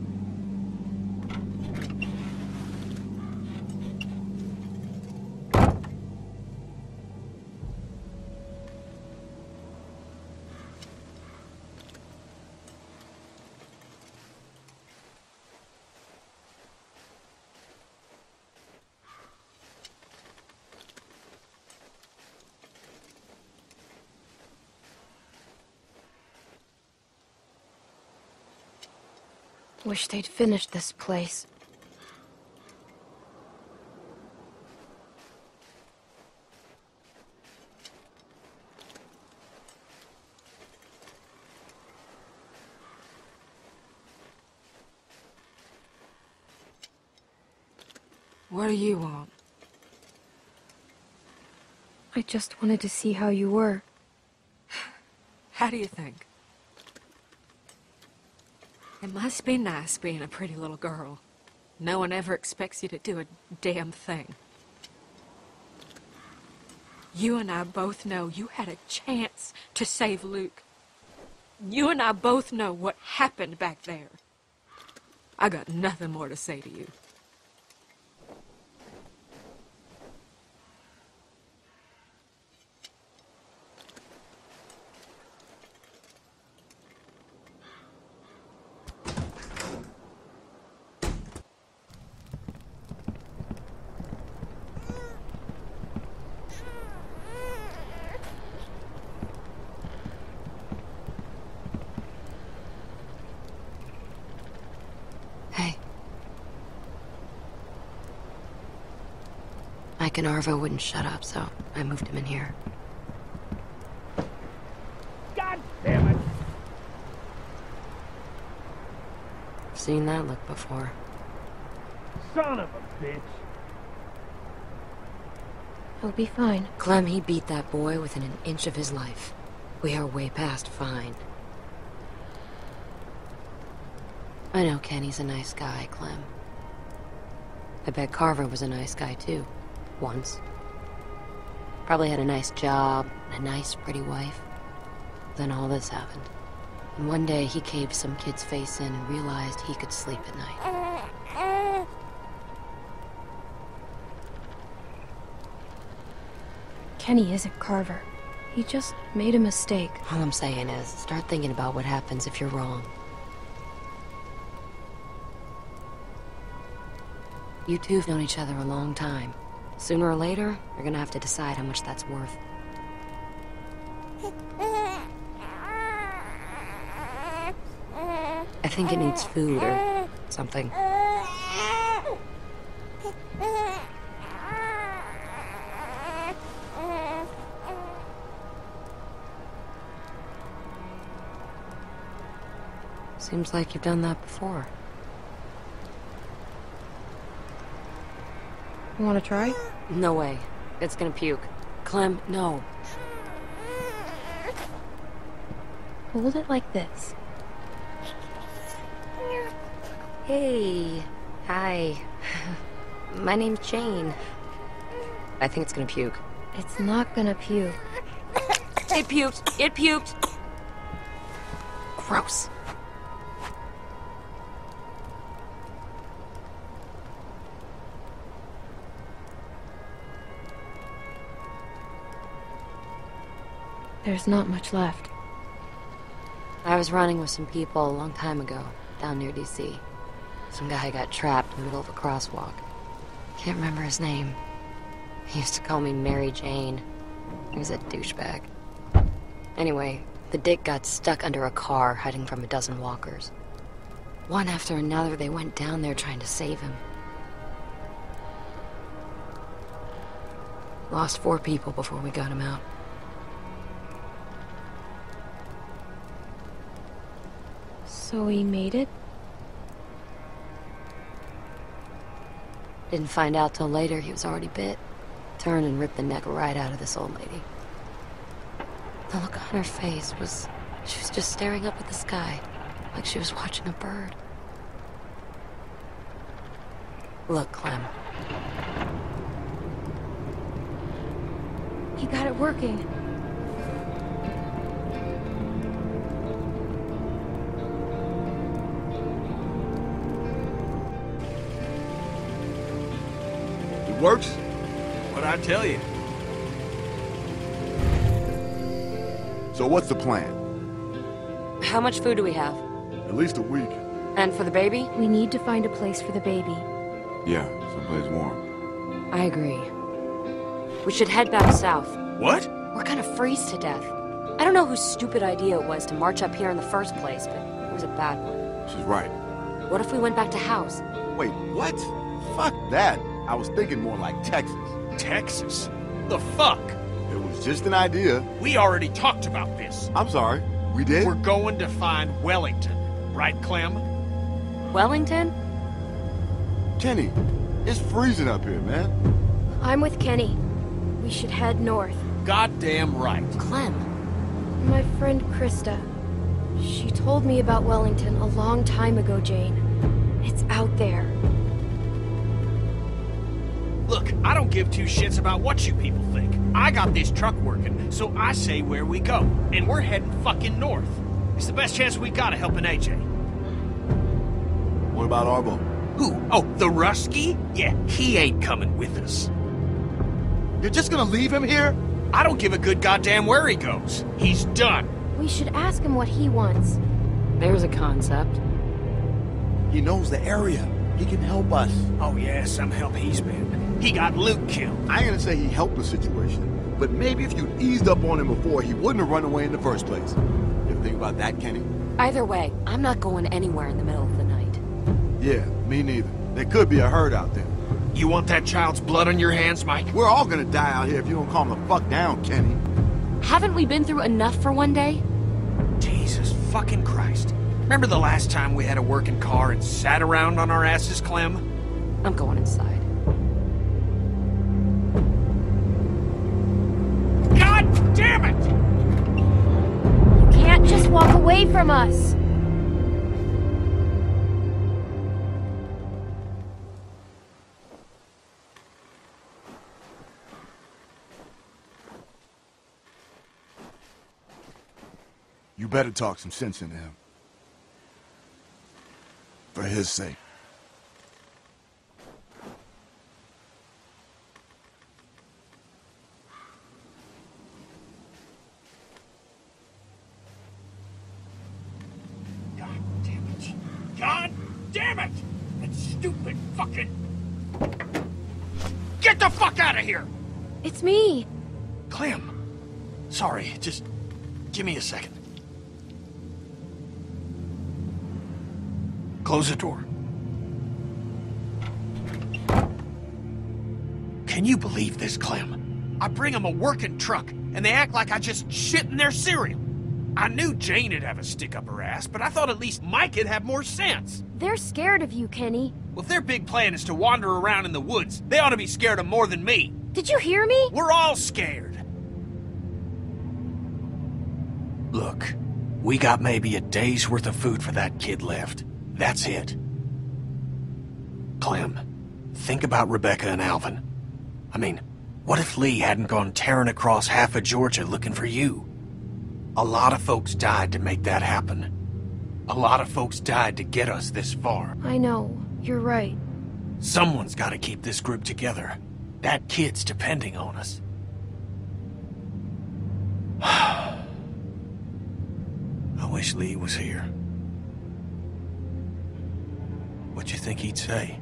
Wish they'd finished this place. What do you want? I just wanted to see how you were. How do you think? It must be nice being a pretty little girl. No one ever expects you to do a damn thing. You and I both know you had a chance to save Luke. You and I both know what happened back there. I got nothing more to say to you. Mike and Arvo wouldn't shut up, so I moved him in here. God damn it! Seen that look before. Son of a bitch! He'll be fine. Clem, he beat that boy within an inch of his life. We are way past fine. I know Kenny's a nice guy, Clem. I bet Carver was a nice guy, too. Once. Probably had a nice job, and a nice, pretty wife. Then all this happened. And one day, he caved some kid's face in and realized he could sleep at night. Kenny isn't Carver. He just made a mistake. All I'm saying is, start thinking about what happens if you're wrong. You two have known each other a long time. Sooner or later, you're gonna have to decide how much that's worth. I think it needs food or something. Seems like you've done that before. You wanna try? No way. It's gonna puke. Clem, no. Hold it like this. Hey. Hi. My name's Jane. I think it's gonna puke. It's not gonna puke. It puked! It puked! Gross. There's not much left. I was running with some people a long time ago, down near D C. Some guy got trapped in the middle of a crosswalk. Can't remember his name. He used to call me Mary Jane. He was a douchebag. Anyway, the dick got stuck under a car hiding from a dozen walkers. One after another, they went down there trying to save him. Lost four people before we got him out. So he made it? Didn't find out till later he was already bit. Turned and ripped the neck right out of this old lady. The look on her face was... she was just staring up at the sky, like she was watching a bird. Look, Clem. He got it working. Works? What'd I tell you? So what's the plan? How much food do we have? At least a week. And for the baby? We need to find a place for the baby. Yeah, someplace warm. I agree. We should head back south. What? We're gonna freeze to death. I don't know whose stupid idea it was to march up here in the first place, but it was a bad one. She's right. What if we went back to house? Wait, what? Fuck that. I was thinking more like Texas. Texas? The fuck? It was just an idea. We already talked about this. I'm sorry. We did? We're going to find Wellington. Right, Clem? Wellington? Kenny, it's freezing up here, man. I'm with Kenny. We should head north. Goddamn right. Clem. My friend Krista. She told me about Wellington a long time ago, Jane. It's out there. Look, I don't give two shits about what you people think. I got this truck working, so I say where we go. And we're heading fucking north. It's the best chance we got of helping A J. What about Arvo? Who? Oh, the Rusky? Yeah, he ain't coming with us. You're just gonna leave him here? I don't give a good goddamn where he goes. He's done. We should ask him what he wants. There's a concept. He knows the area. He can help us. Oh yeah, some help he's been. He got Luke killed. I ain't gonna say he helped the situation, but maybe if you'd eased up on him before, he wouldn't have run away in the first place. You ever think about that, Kenny? Either way, I'm not going anywhere in the middle of the night. Yeah, me neither. There could be a herd out there. You want that child's blood on your hands, Mike? We're all gonna die out here if you don't calm the fuck down, Kenny. Haven't we been through enough for one day? Jesus fucking Christ. Remember the last time we had a working car and sat around on our asses, Clem? I'm going inside. God damn it! You can't just walk away from us. You better talk some sense into him. For his sake. God damn it! God damn it! That stupid fucking... the fuck out of here! It's me. Clem. Sorry, just give me a second. Close the door. Can you believe this, Clem? I bring them a working truck, and they act like I just shit in their cereal. I knew Jane'd have a stick up her ass, but I thought at least Mike'd have more sense. They're scared of you, Kenny. Well, if their big plan is to wander around in the woods, they ought to be scared of more than me. Did you hear me? We're all scared. Look, we got maybe a day's worth of food for that kid left. That's it. Clem, think about Rebecca and Alvin. I mean, what if Lee hadn't gone tearing across half of Georgia looking for you? A lot of folks died to make that happen. A lot of folks died to get us this far. I know. You're right. Someone's got to keep this group together. That kid's depending on us. I wish Lee was here. What you think he'd say?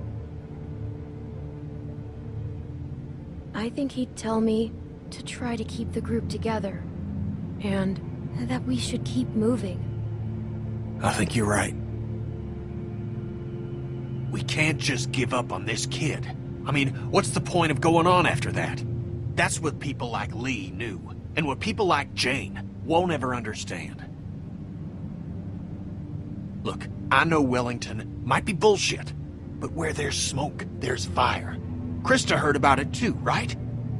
I think he'd tell me to try to keep the group together. And that we should keep moving. I think you're right. We can't just give up on this kid. I mean, what's the point of going on after that? That's what people like Lee knew, and what people like Jane won't ever understand. Look, I know Wellington might be bullshit, but where there's smoke, there's fire. Krista heard about it too, right?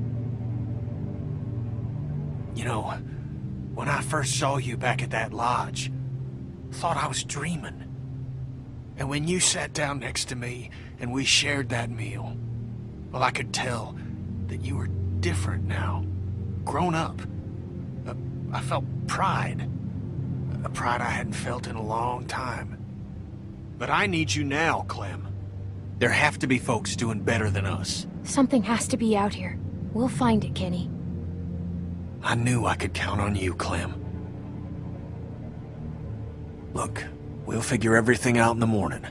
You know, when I first saw you back at that lodge, thought I was dreaming. And when you sat down next to me and we shared that meal, well, I could tell that you were different now, grown up. Uh, I felt pride, a pride I hadn't felt in a long time. But I need you now, Clem. There have to be folks doing better than us. Something has to be out here. We'll find it, Kenny. I knew I could count on you, Clem. Look, we'll figure everything out in the morning.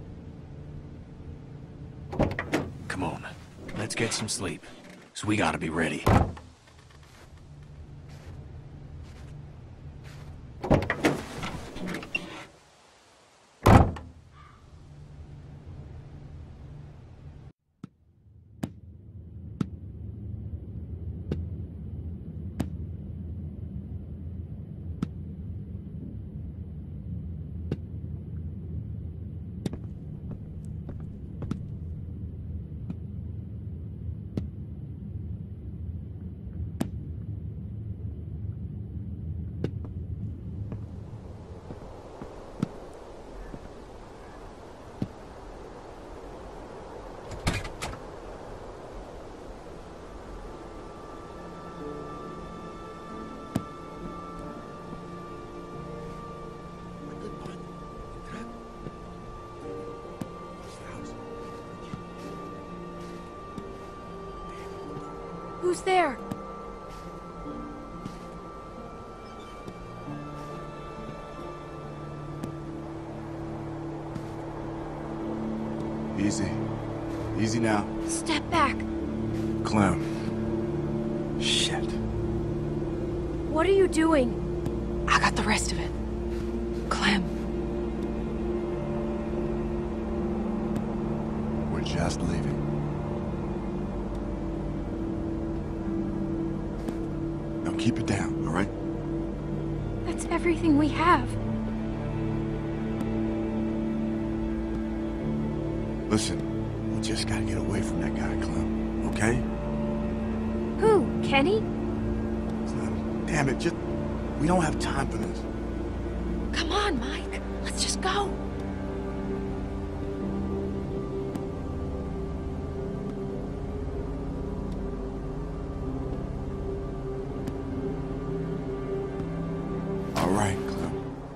Come on, let's get some sleep, so we gotta be ready. Who's there? Easy. Easy now. Step back. Clem. Shit. What are you doing? I got the rest of it. Clem. We're just leaving. Now keep it down, all right? That's everything we have. Listen, we just gotta get away from that guy, Clem, okay? Who? Kenny? Clem, damn it, just... We don't have time for this. Come on, Mike. Let's just go. All right, Clem.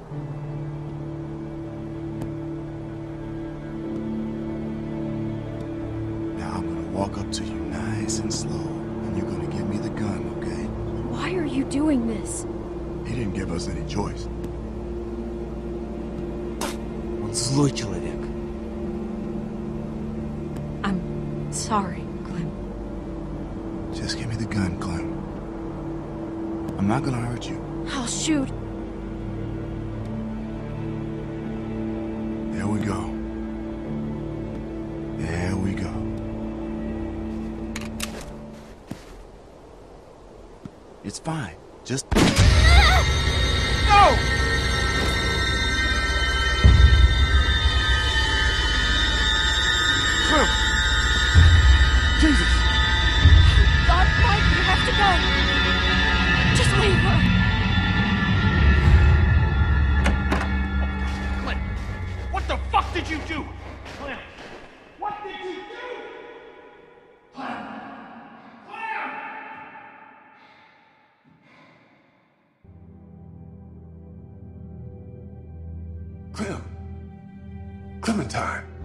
Now I'm gonna walk up to you nice and slow, and you're gonna give me the gun, okay? Why are you doing this? He didn't give us any choice. Он злой человек. I'm sorry, Clem. Just give me the gun, Clem. I'm not gonna hurt you. I'll shoot. There we go. There we go. It's fine. Just... No! Clem! Jesus! God, Mike, you have to go. Just leave her. Clem, what the fuck did you do? Clem, what did you do? Clem! Clem! Clem! Clementine!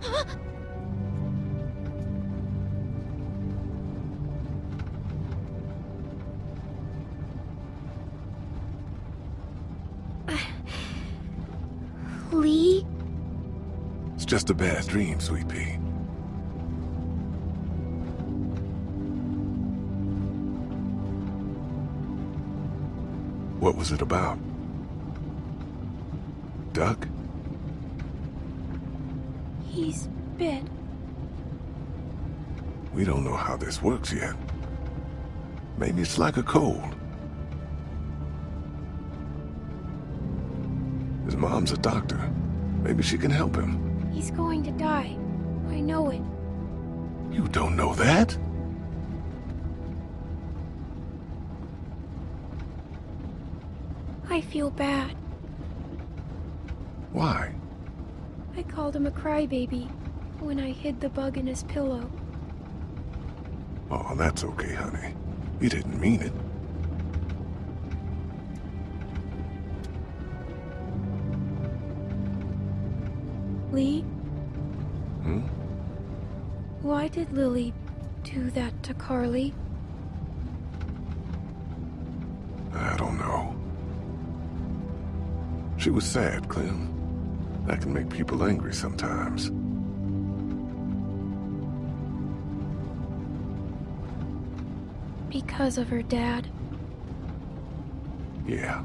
Lee? It's just a bad dream, Sweet Pea. What was it about? Duck? He's bit. We don't know how this works yet. Maybe it's like a cold. His mom's a doctor. Maybe she can help him. He's going to die. I know it. You don't know that? I feel bad. Why? I called him a crybaby when I hid the bug in his pillow. Oh, that's okay, honey. You didn't mean it. Lee? Hmm? Why did Lily do that to Carly? I don't know. She was sad, Clem. That can make people angry sometimes. Because of her dad? Yeah.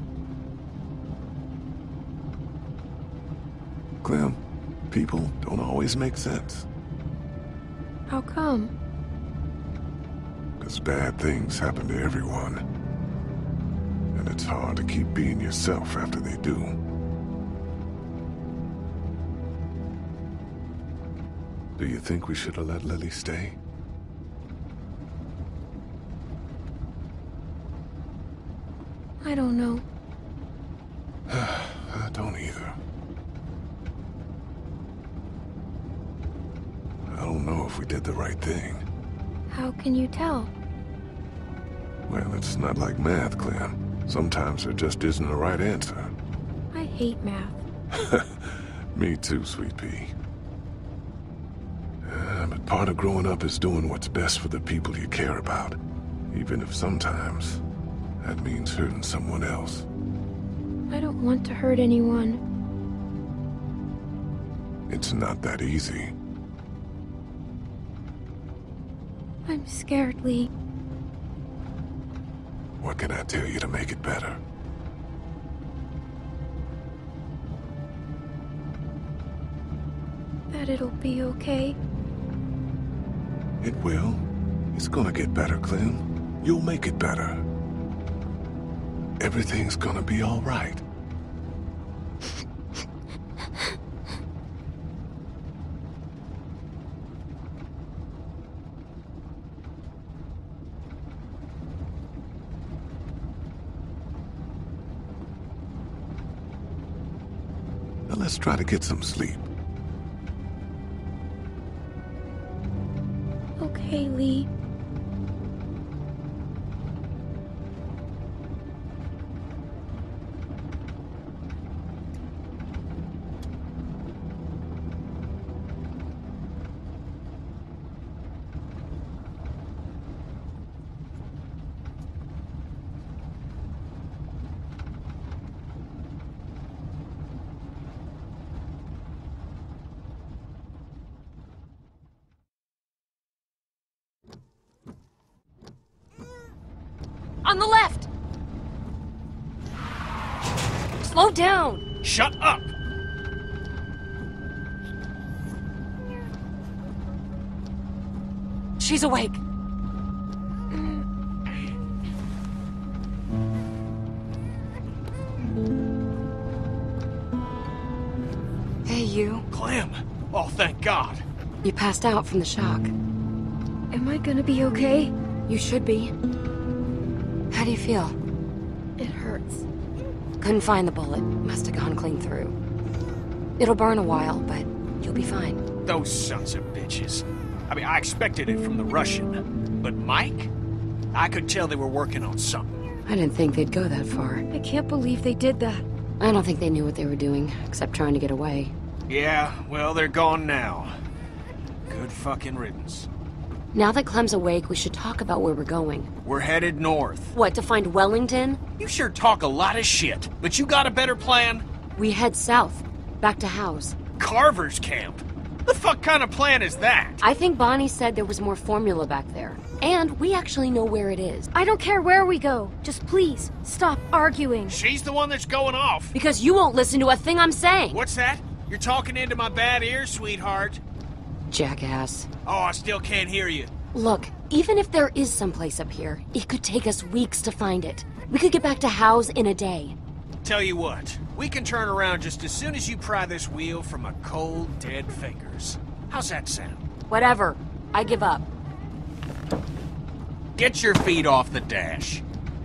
Clem, people don't always make sense. How come? Because bad things happen to everyone. And it's hard to keep being yourself after they do. Do you think we should have let Lily stay? I don't know. I don't either. I don't know if we did the right thing. How can you tell? Well, it's not like math, Clem. Sometimes there just isn't a right answer. I hate math. Me too, Sweet Pea. Uh, but part of growing up is doing what's best for the people you care about. Even if sometimes that means hurting someone else. I don't want to hurt anyone. It's not that easy. I'm scared, Lee. What can I tell you to make it better? That it'll be okay. It will. It's gonna get better, Clem. You'll make it better. Everything's gonna be all right. Now let's try to get some sleep. Okay, Lee. On the left! Slow down! Shut up! She's awake. Hey, you. Clem! Oh, thank God. You passed out from the shock. Am I gonna be okay? You should be. How do you feel? It hurts. Couldn't find the bullet. Must have gone clean through. It'll burn a while, but you'll be fine. Those sons of bitches. I mean, I expected it from the Russian. But Mike? I could tell they were working on something. I didn't think they'd go that far. I can't believe they did that. I don't think they knew what they were doing, except trying to get away. Yeah, well, they're gone now. Good fucking riddance. Now that Clem's awake, we should talk about where we're going. We're headed north. What, to find Wellington? You sure talk a lot of shit, but you got a better plan? We head south, back to House. Carver's camp? The fuck kind of plan is that? I think Bonnie said there was more formula back there. And we actually know where it is. I don't care where we go. Just please, stop arguing. She's the one that's going off. Because you won't listen to a thing I'm saying. What's that? You're talking into my bad ears, sweetheart. Jackass. Oh, I still can't hear you. Look, even if there is someplace up here, it could take us weeks to find it. We could get back to House in a day. Tell you what, we can turn around just as soon as you pry this wheel from my cold, dead fingers. How's that sound? Whatever. I give up. Get your feet off the dash.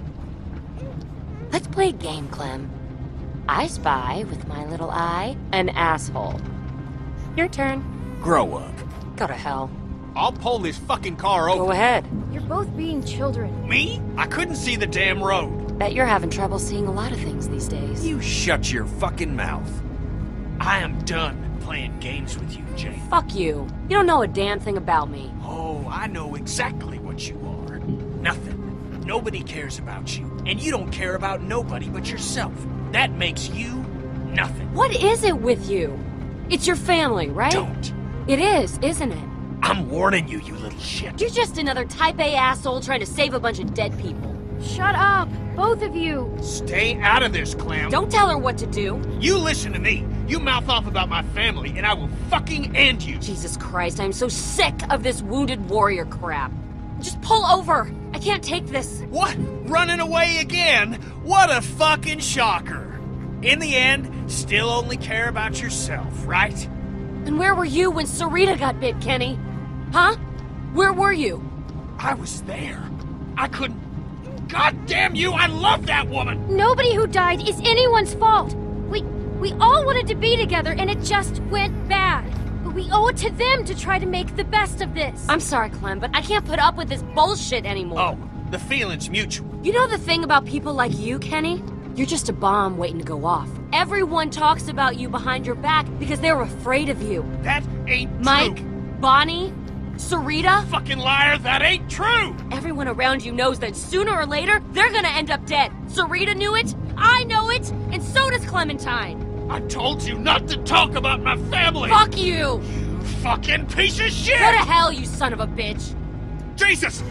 Let's play a game, Clem. I spy, with my little eye, an asshole. Your turn. Grow up. Go to hell. I'll pull this fucking car over. Go ahead. You're both being children. Me? I couldn't see the damn road. Bet you're having trouble seeing a lot of things these days. You shut your fucking mouth. I am done playing games with you, Jane. Fuck you. You don't know a damn thing about me. Oh, I know exactly what you are. Nothing. Nobody cares about you. And you don't care about nobody but yourself. That makes you nothing. What is it with you? It's your family, right? Don't. It is, isn't it? I'm warning you, you little shit. You're just another type A asshole trying to save a bunch of dead people. Shut up, both of you. Stay out of this, Clem. Don't tell her what to do. You listen to me. You mouth off about my family, and I will fucking end you. Jesus Christ, I'm so sick of this wounded warrior crap. Just pull over. I can't take this. What? Running away again? What a fucking shocker. In the end, still only care about yourself, right? And where were you when Sarita got bit, Kenny? Huh? Where were you? I was there. I couldn't... God damn you, I love that woman! Nobody who died is anyone's fault. We... we all wanted to be together and it just went bad. But we owe it to them to try to make the best of this. I'm sorry, Clem, but I can't put up with this bullshit anymore. Oh, the feeling's mutual. You know the thing about people like you, Kenny? You're just a bomb waiting to go off. Everyone talks about you behind your back because they're afraid of you. That ain't Mike, true. Bonnie, Sarita. Fucking liar, that ain't true! Everyone around you knows that sooner or later, they're gonna end up dead. Sarita knew it, I know it, and so does Clementine. I told you not to talk about my family! Fuck you! You fucking piece of shit! Go to hell, you son of a bitch! Jesus!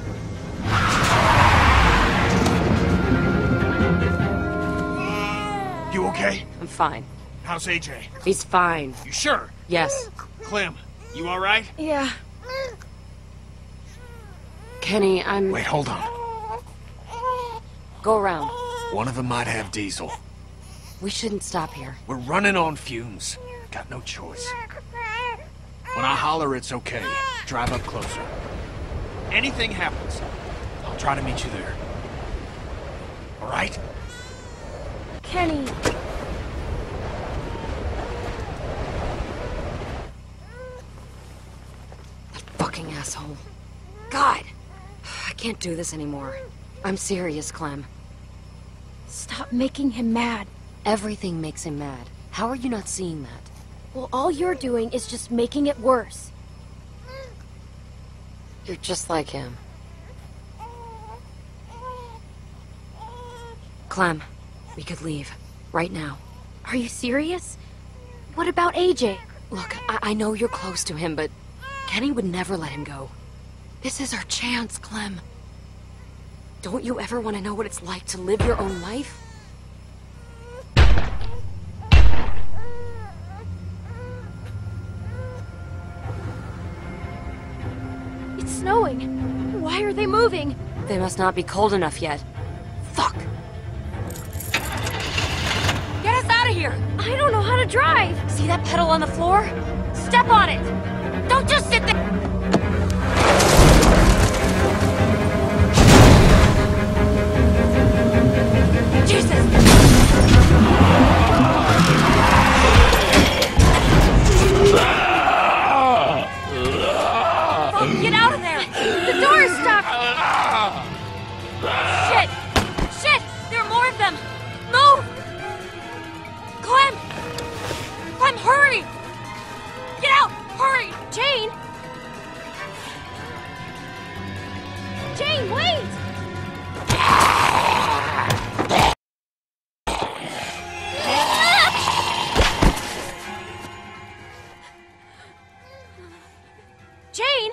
You okay? I'm fine. How's A J? He's fine. You sure? Yes. Clem, you alright? Yeah. Kenny, I'm... Wait, hold on. Go around. One of them might have diesel. We shouldn't stop here. We're running on fumes. Got no choice. When I holler it's okay, drive up closer. Anything happens, I'll try to meet you there. Alright? Kenny. That fucking asshole. God! I can't do this anymore. I'm serious, Clem. Stop making him mad. Everything makes him mad. How are you not seeing that? Well, all you're doing is just making it worse. You're just like him. Clem, we could leave. Right now. Are you serious? What about A J? Look, I, I know you're close to him, but Kenny would never let him go. This is our chance, Clem. Don't you ever want to know what it's like to live your own life? It's snowing. Why are they moving? They must not be cold enough yet. Fuck! Get us out of here! I don't know how to drive! See that pedal on the floor? Step on it! Don't just sit there! Jesus! Fuck, get out of there! The door is stuck! Shit! Shit! There are more of them! Move! Clem! Clem, hurry! Get out! Hurry! Jane! Jane, wait! Jane!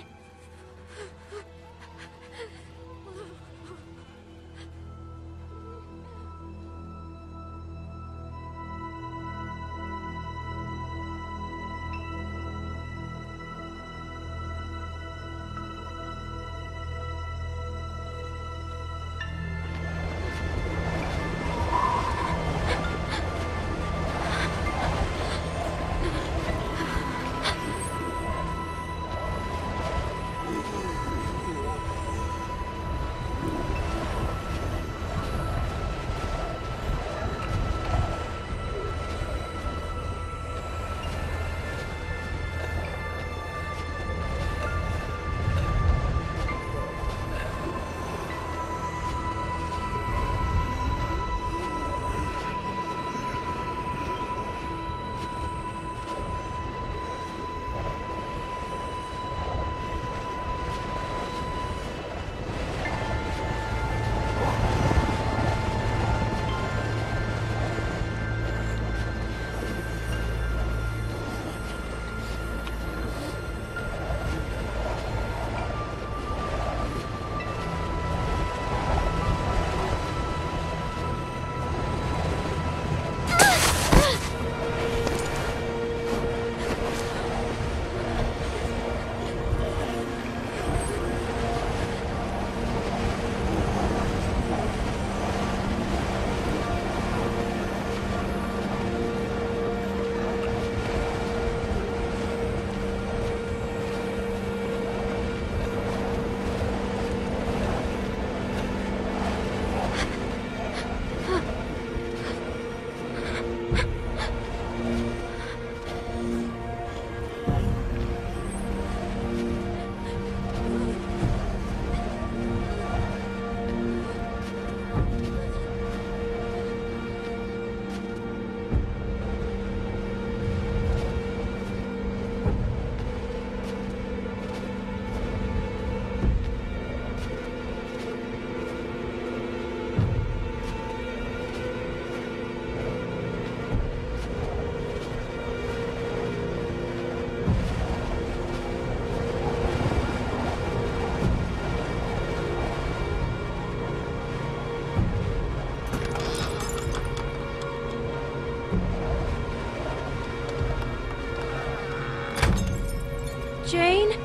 Jane?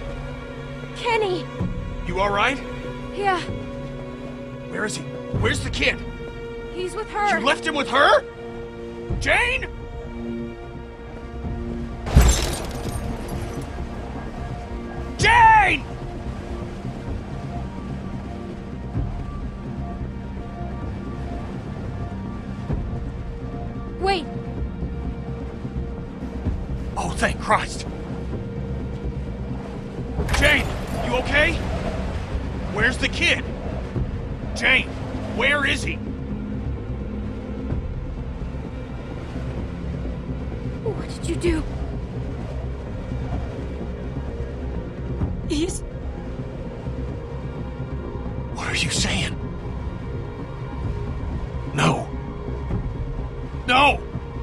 Kenny? You all right? Yeah, Where is he? Where's the kid? he's with her. You left him with her? Jane? Jane! Wait, Oh, thank Christ. Jane, you okay? Where's the kid? Jane, where is he? what did you do? He's... What are you saying? No. No!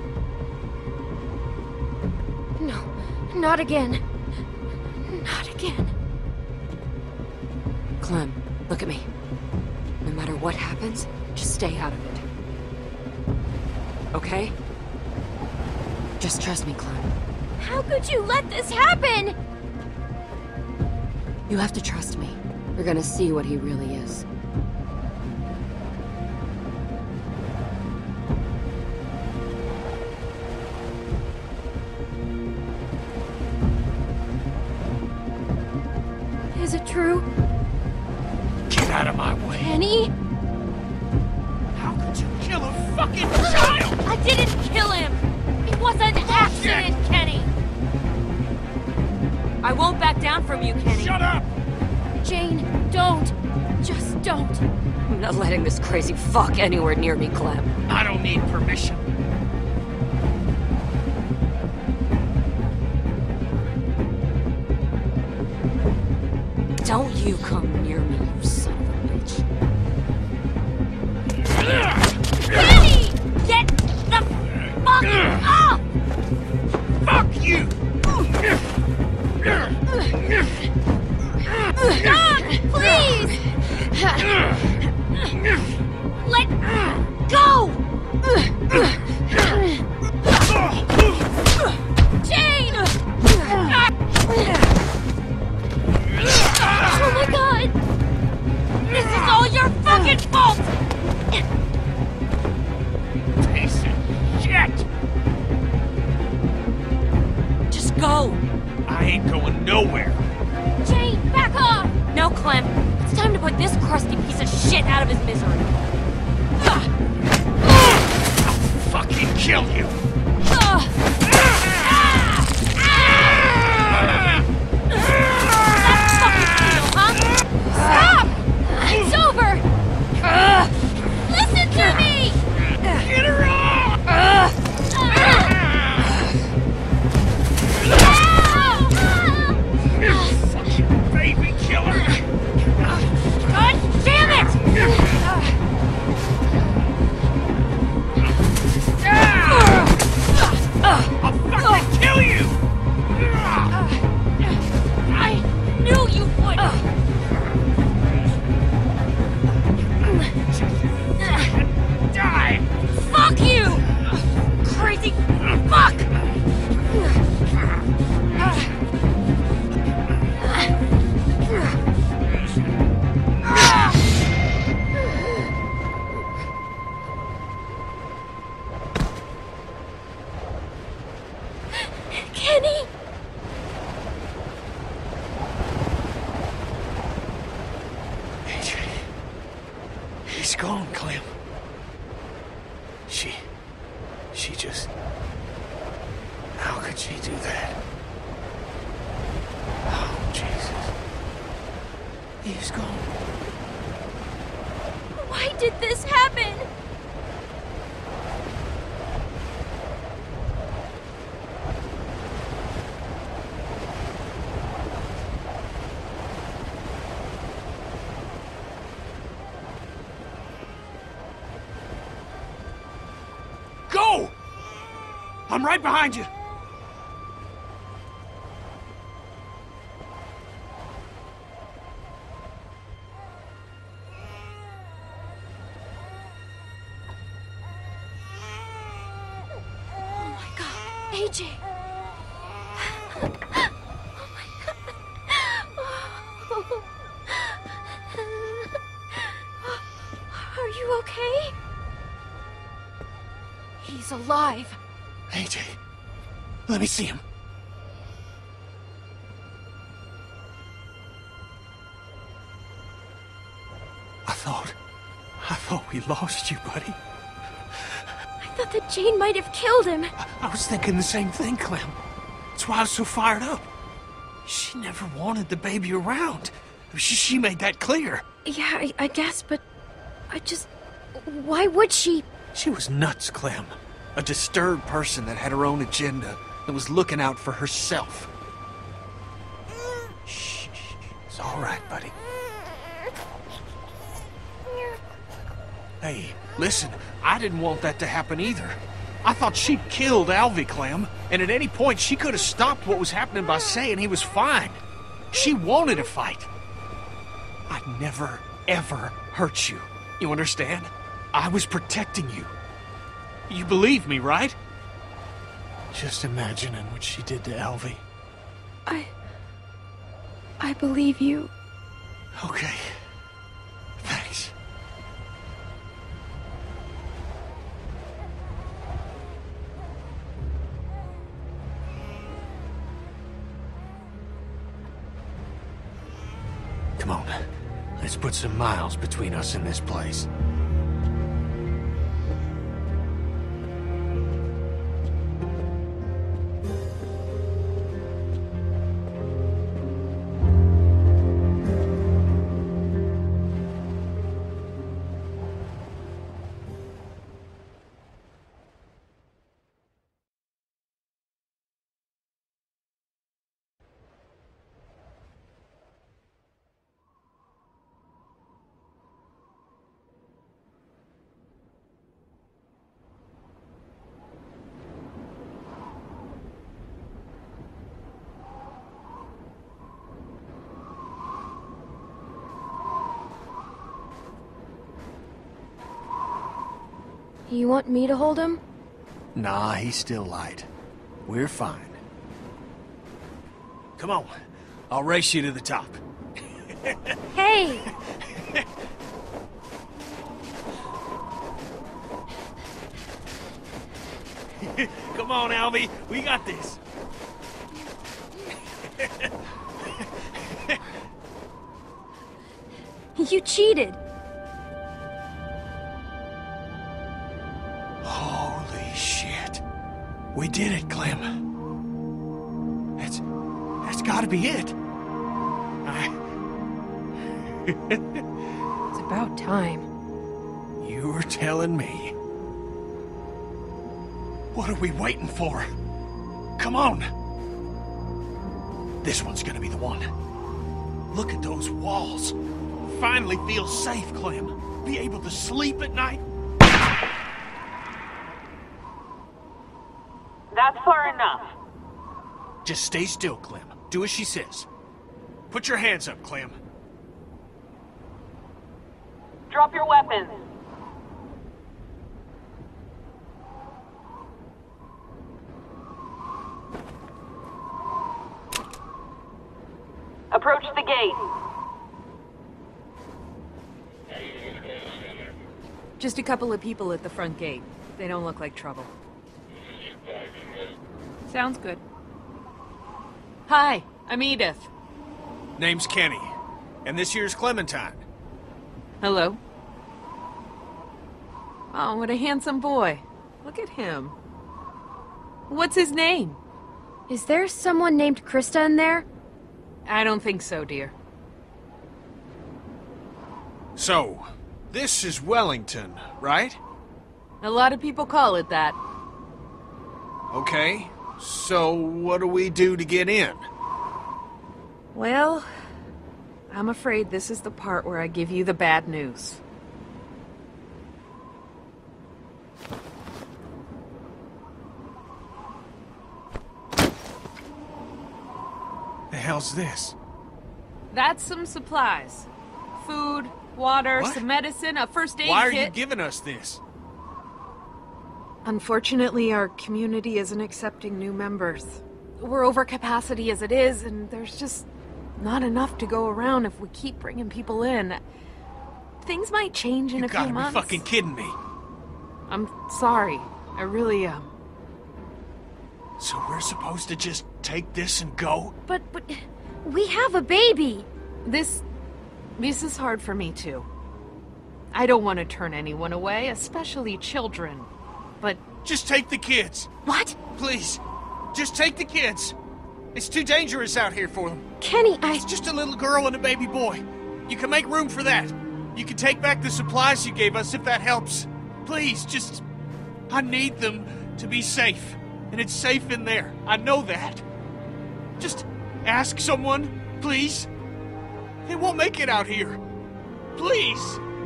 No, not again. Not again. Clem, look at me. what happens, just stay out of it. Okay? Just trust me, Clem. How could you let this happen? You have to trust me. You're gonna see what he really is. Is it true? Get out of my way. Kenny? How could you kill a fucking child? I didn't kill him! It was an accident, Kenny! I won't back down from you, Kenny. Shut up! Jane, don't. Just don't. I'm not letting this crazy fuck anywhere near me, Clem. I don't need permission. Don't you come near me, you son of a bitch. Kenny! Get the fuck off! Fuck you! Stop! Please! Let go! Jane! Oh my god! This is all your fucking fault! Piece of shit! Just go! I ain't going nowhere. Jane, back off! No, Clem. It's time to put this crusty piece of shit out of his misery. I'll fucking kill you! Stop fucking steal, huh? Stop! It's over! Listen to me! Get her off! Fucking baby killer! God damn it! I'll fucking kill you! I knew you would! Die! Fuck you! Crazy fuck! Kenny? A J. He's gone, Clem. She... She just... How could she do that? Oh, Jesus. He's gone. Why did this happen? Go! I'm right behind you. A J! Oh my god! Are you okay? He's alive. A J, let me see him. I thought... I thought we lost you, buddy. I thought that Jane might have killed him. I, I was thinking the same thing, Clem. That's why I was so fired up. She never wanted the baby around. She, she made that clear. Yeah, I, I guess, but... I just... Why would she? She was nuts, Clem. A disturbed person that had her own agenda and was looking out for herself. Shh, shh. It's all right, buddy. Hey, listen, I didn't want that to happen either. I thought she'd killed Alvy, Clem, and at any point she could have stopped what was happening by saying he was fine. She wanted a fight. I'd never, ever hurt you. You understand? I was protecting you. You believe me, right? Just imagining what she did to Elvie. I... I believe you. Okay. Thanks. Come on. Let's put some miles between us and this place. You want me to hold him? Nah, he's still light. We're fine. Come on. I'll race you to the top. Hey! Come on, Alvy. We got this. You cheated! Holy shit. We did it, Clem. That's... that's gotta be it. I... It's about time. You were telling me. What are we waiting for? Come on! This one's gonna be the one. Look at those walls. Finally feel safe, Clem. Be able to sleep at night. That's far enough. Just stay still, Clem. Do as she says. Put your hands up, Clem. Drop your weapons. Approach the gate. Just a couple of people at the front gate. They don't look like trouble. Sounds good. Hi, I'm Edith. Name's Kenny. And this here's Clementine. Hello. Oh, what a handsome boy. Look at him. What's his name? Is there someone named Krista in there? I don't think so, dear. So, this is Wellington, right? A lot of people call it that. Okay. So, what do we do to get in? Well, I'm afraid this is the part where I give you the bad news. The hell's this? That's some supplies. Food, water, What? some medicine, a first aid kit. Why are you giving us this? Unfortunately, our community isn't accepting new members. We're over capacity as it is, and there's just not enough to go around if we keep bringing people in. Things might change in You a few gotta be months. fucking kidding me. I'm sorry. I really am. So we're supposed to just take this and go? But, but, we have a baby! This... this is hard for me, too. I don't want to turn anyone away, especially children. But... Just take the kids. What? Please. Just take the kids. It's too dangerous out here for them. Kenny, I... It's just a little girl and a baby boy. You can make room for that. You can take back the supplies you gave us if that helps. Please, just... I need them to be safe. And it's safe in there. I know that. Just ask someone, please. They won't make it out here. Please.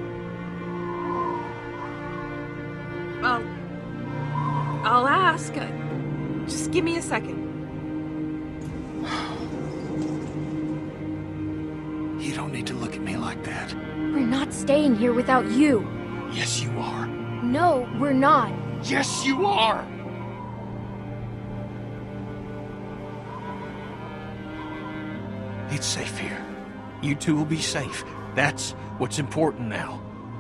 I'll... I'll ask. Uh, Just give me a second. You don't need to look at me like that. We're not staying here without you. Yes, you are. No, we're not. Yes, you are! It's safe here. You two will be safe. That's what's important now.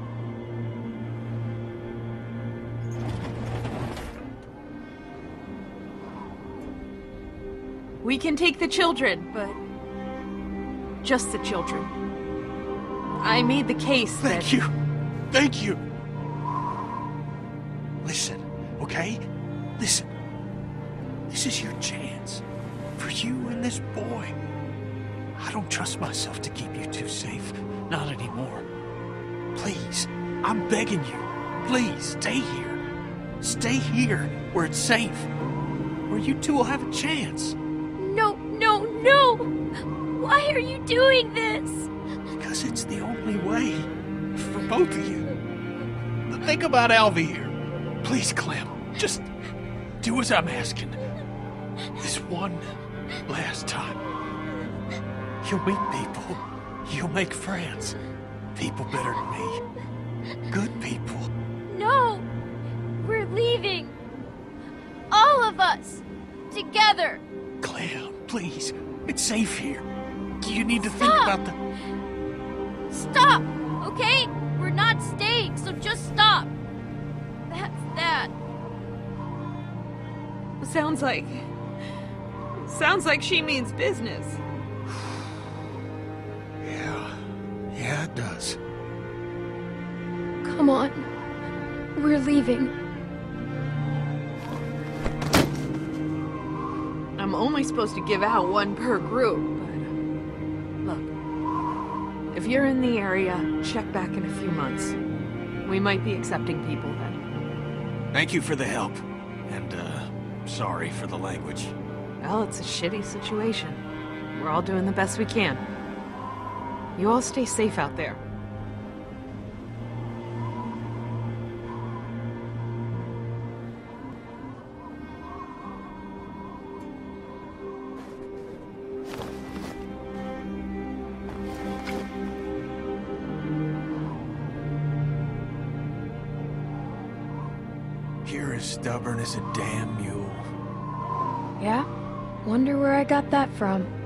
We can take the children, but... just the children. I made the case that... Thank you. Thank you. Listen, okay? Listen. This is your chance. For you and this boy. I don't trust myself to keep you two safe. Not anymore. Please, I'm begging you. Please, stay here. Stay here, where it's safe. Where you two will have a chance. No, no, no! Why are you doing this? Because it's the only way. For both of you. But think about Alvy here. Please, Clem. Just do as I'm asking. This one last time. You'll meet people. You'll make friends. People better than me. Good people. No! We're leaving! All of us! Together! Clem, please. It's safe here. You need to Stop. think about the... Stop! Okay? We're not staying, so just stop! That's that. Sounds like... Sounds like she means business. Yeah. Yeah, it does. Come on. We're leaving. I'm only supposed to give out one per group, but... Look. If you're in the area, check back in a few months. We might be accepting people then. Thank you for the help. And, uh, sorry for the language. Well, it's a shitty situation. We're all doing the best we can. You all stay safe out there. You're as stubborn as a damn mule. Yeah? Wonder where I got that from.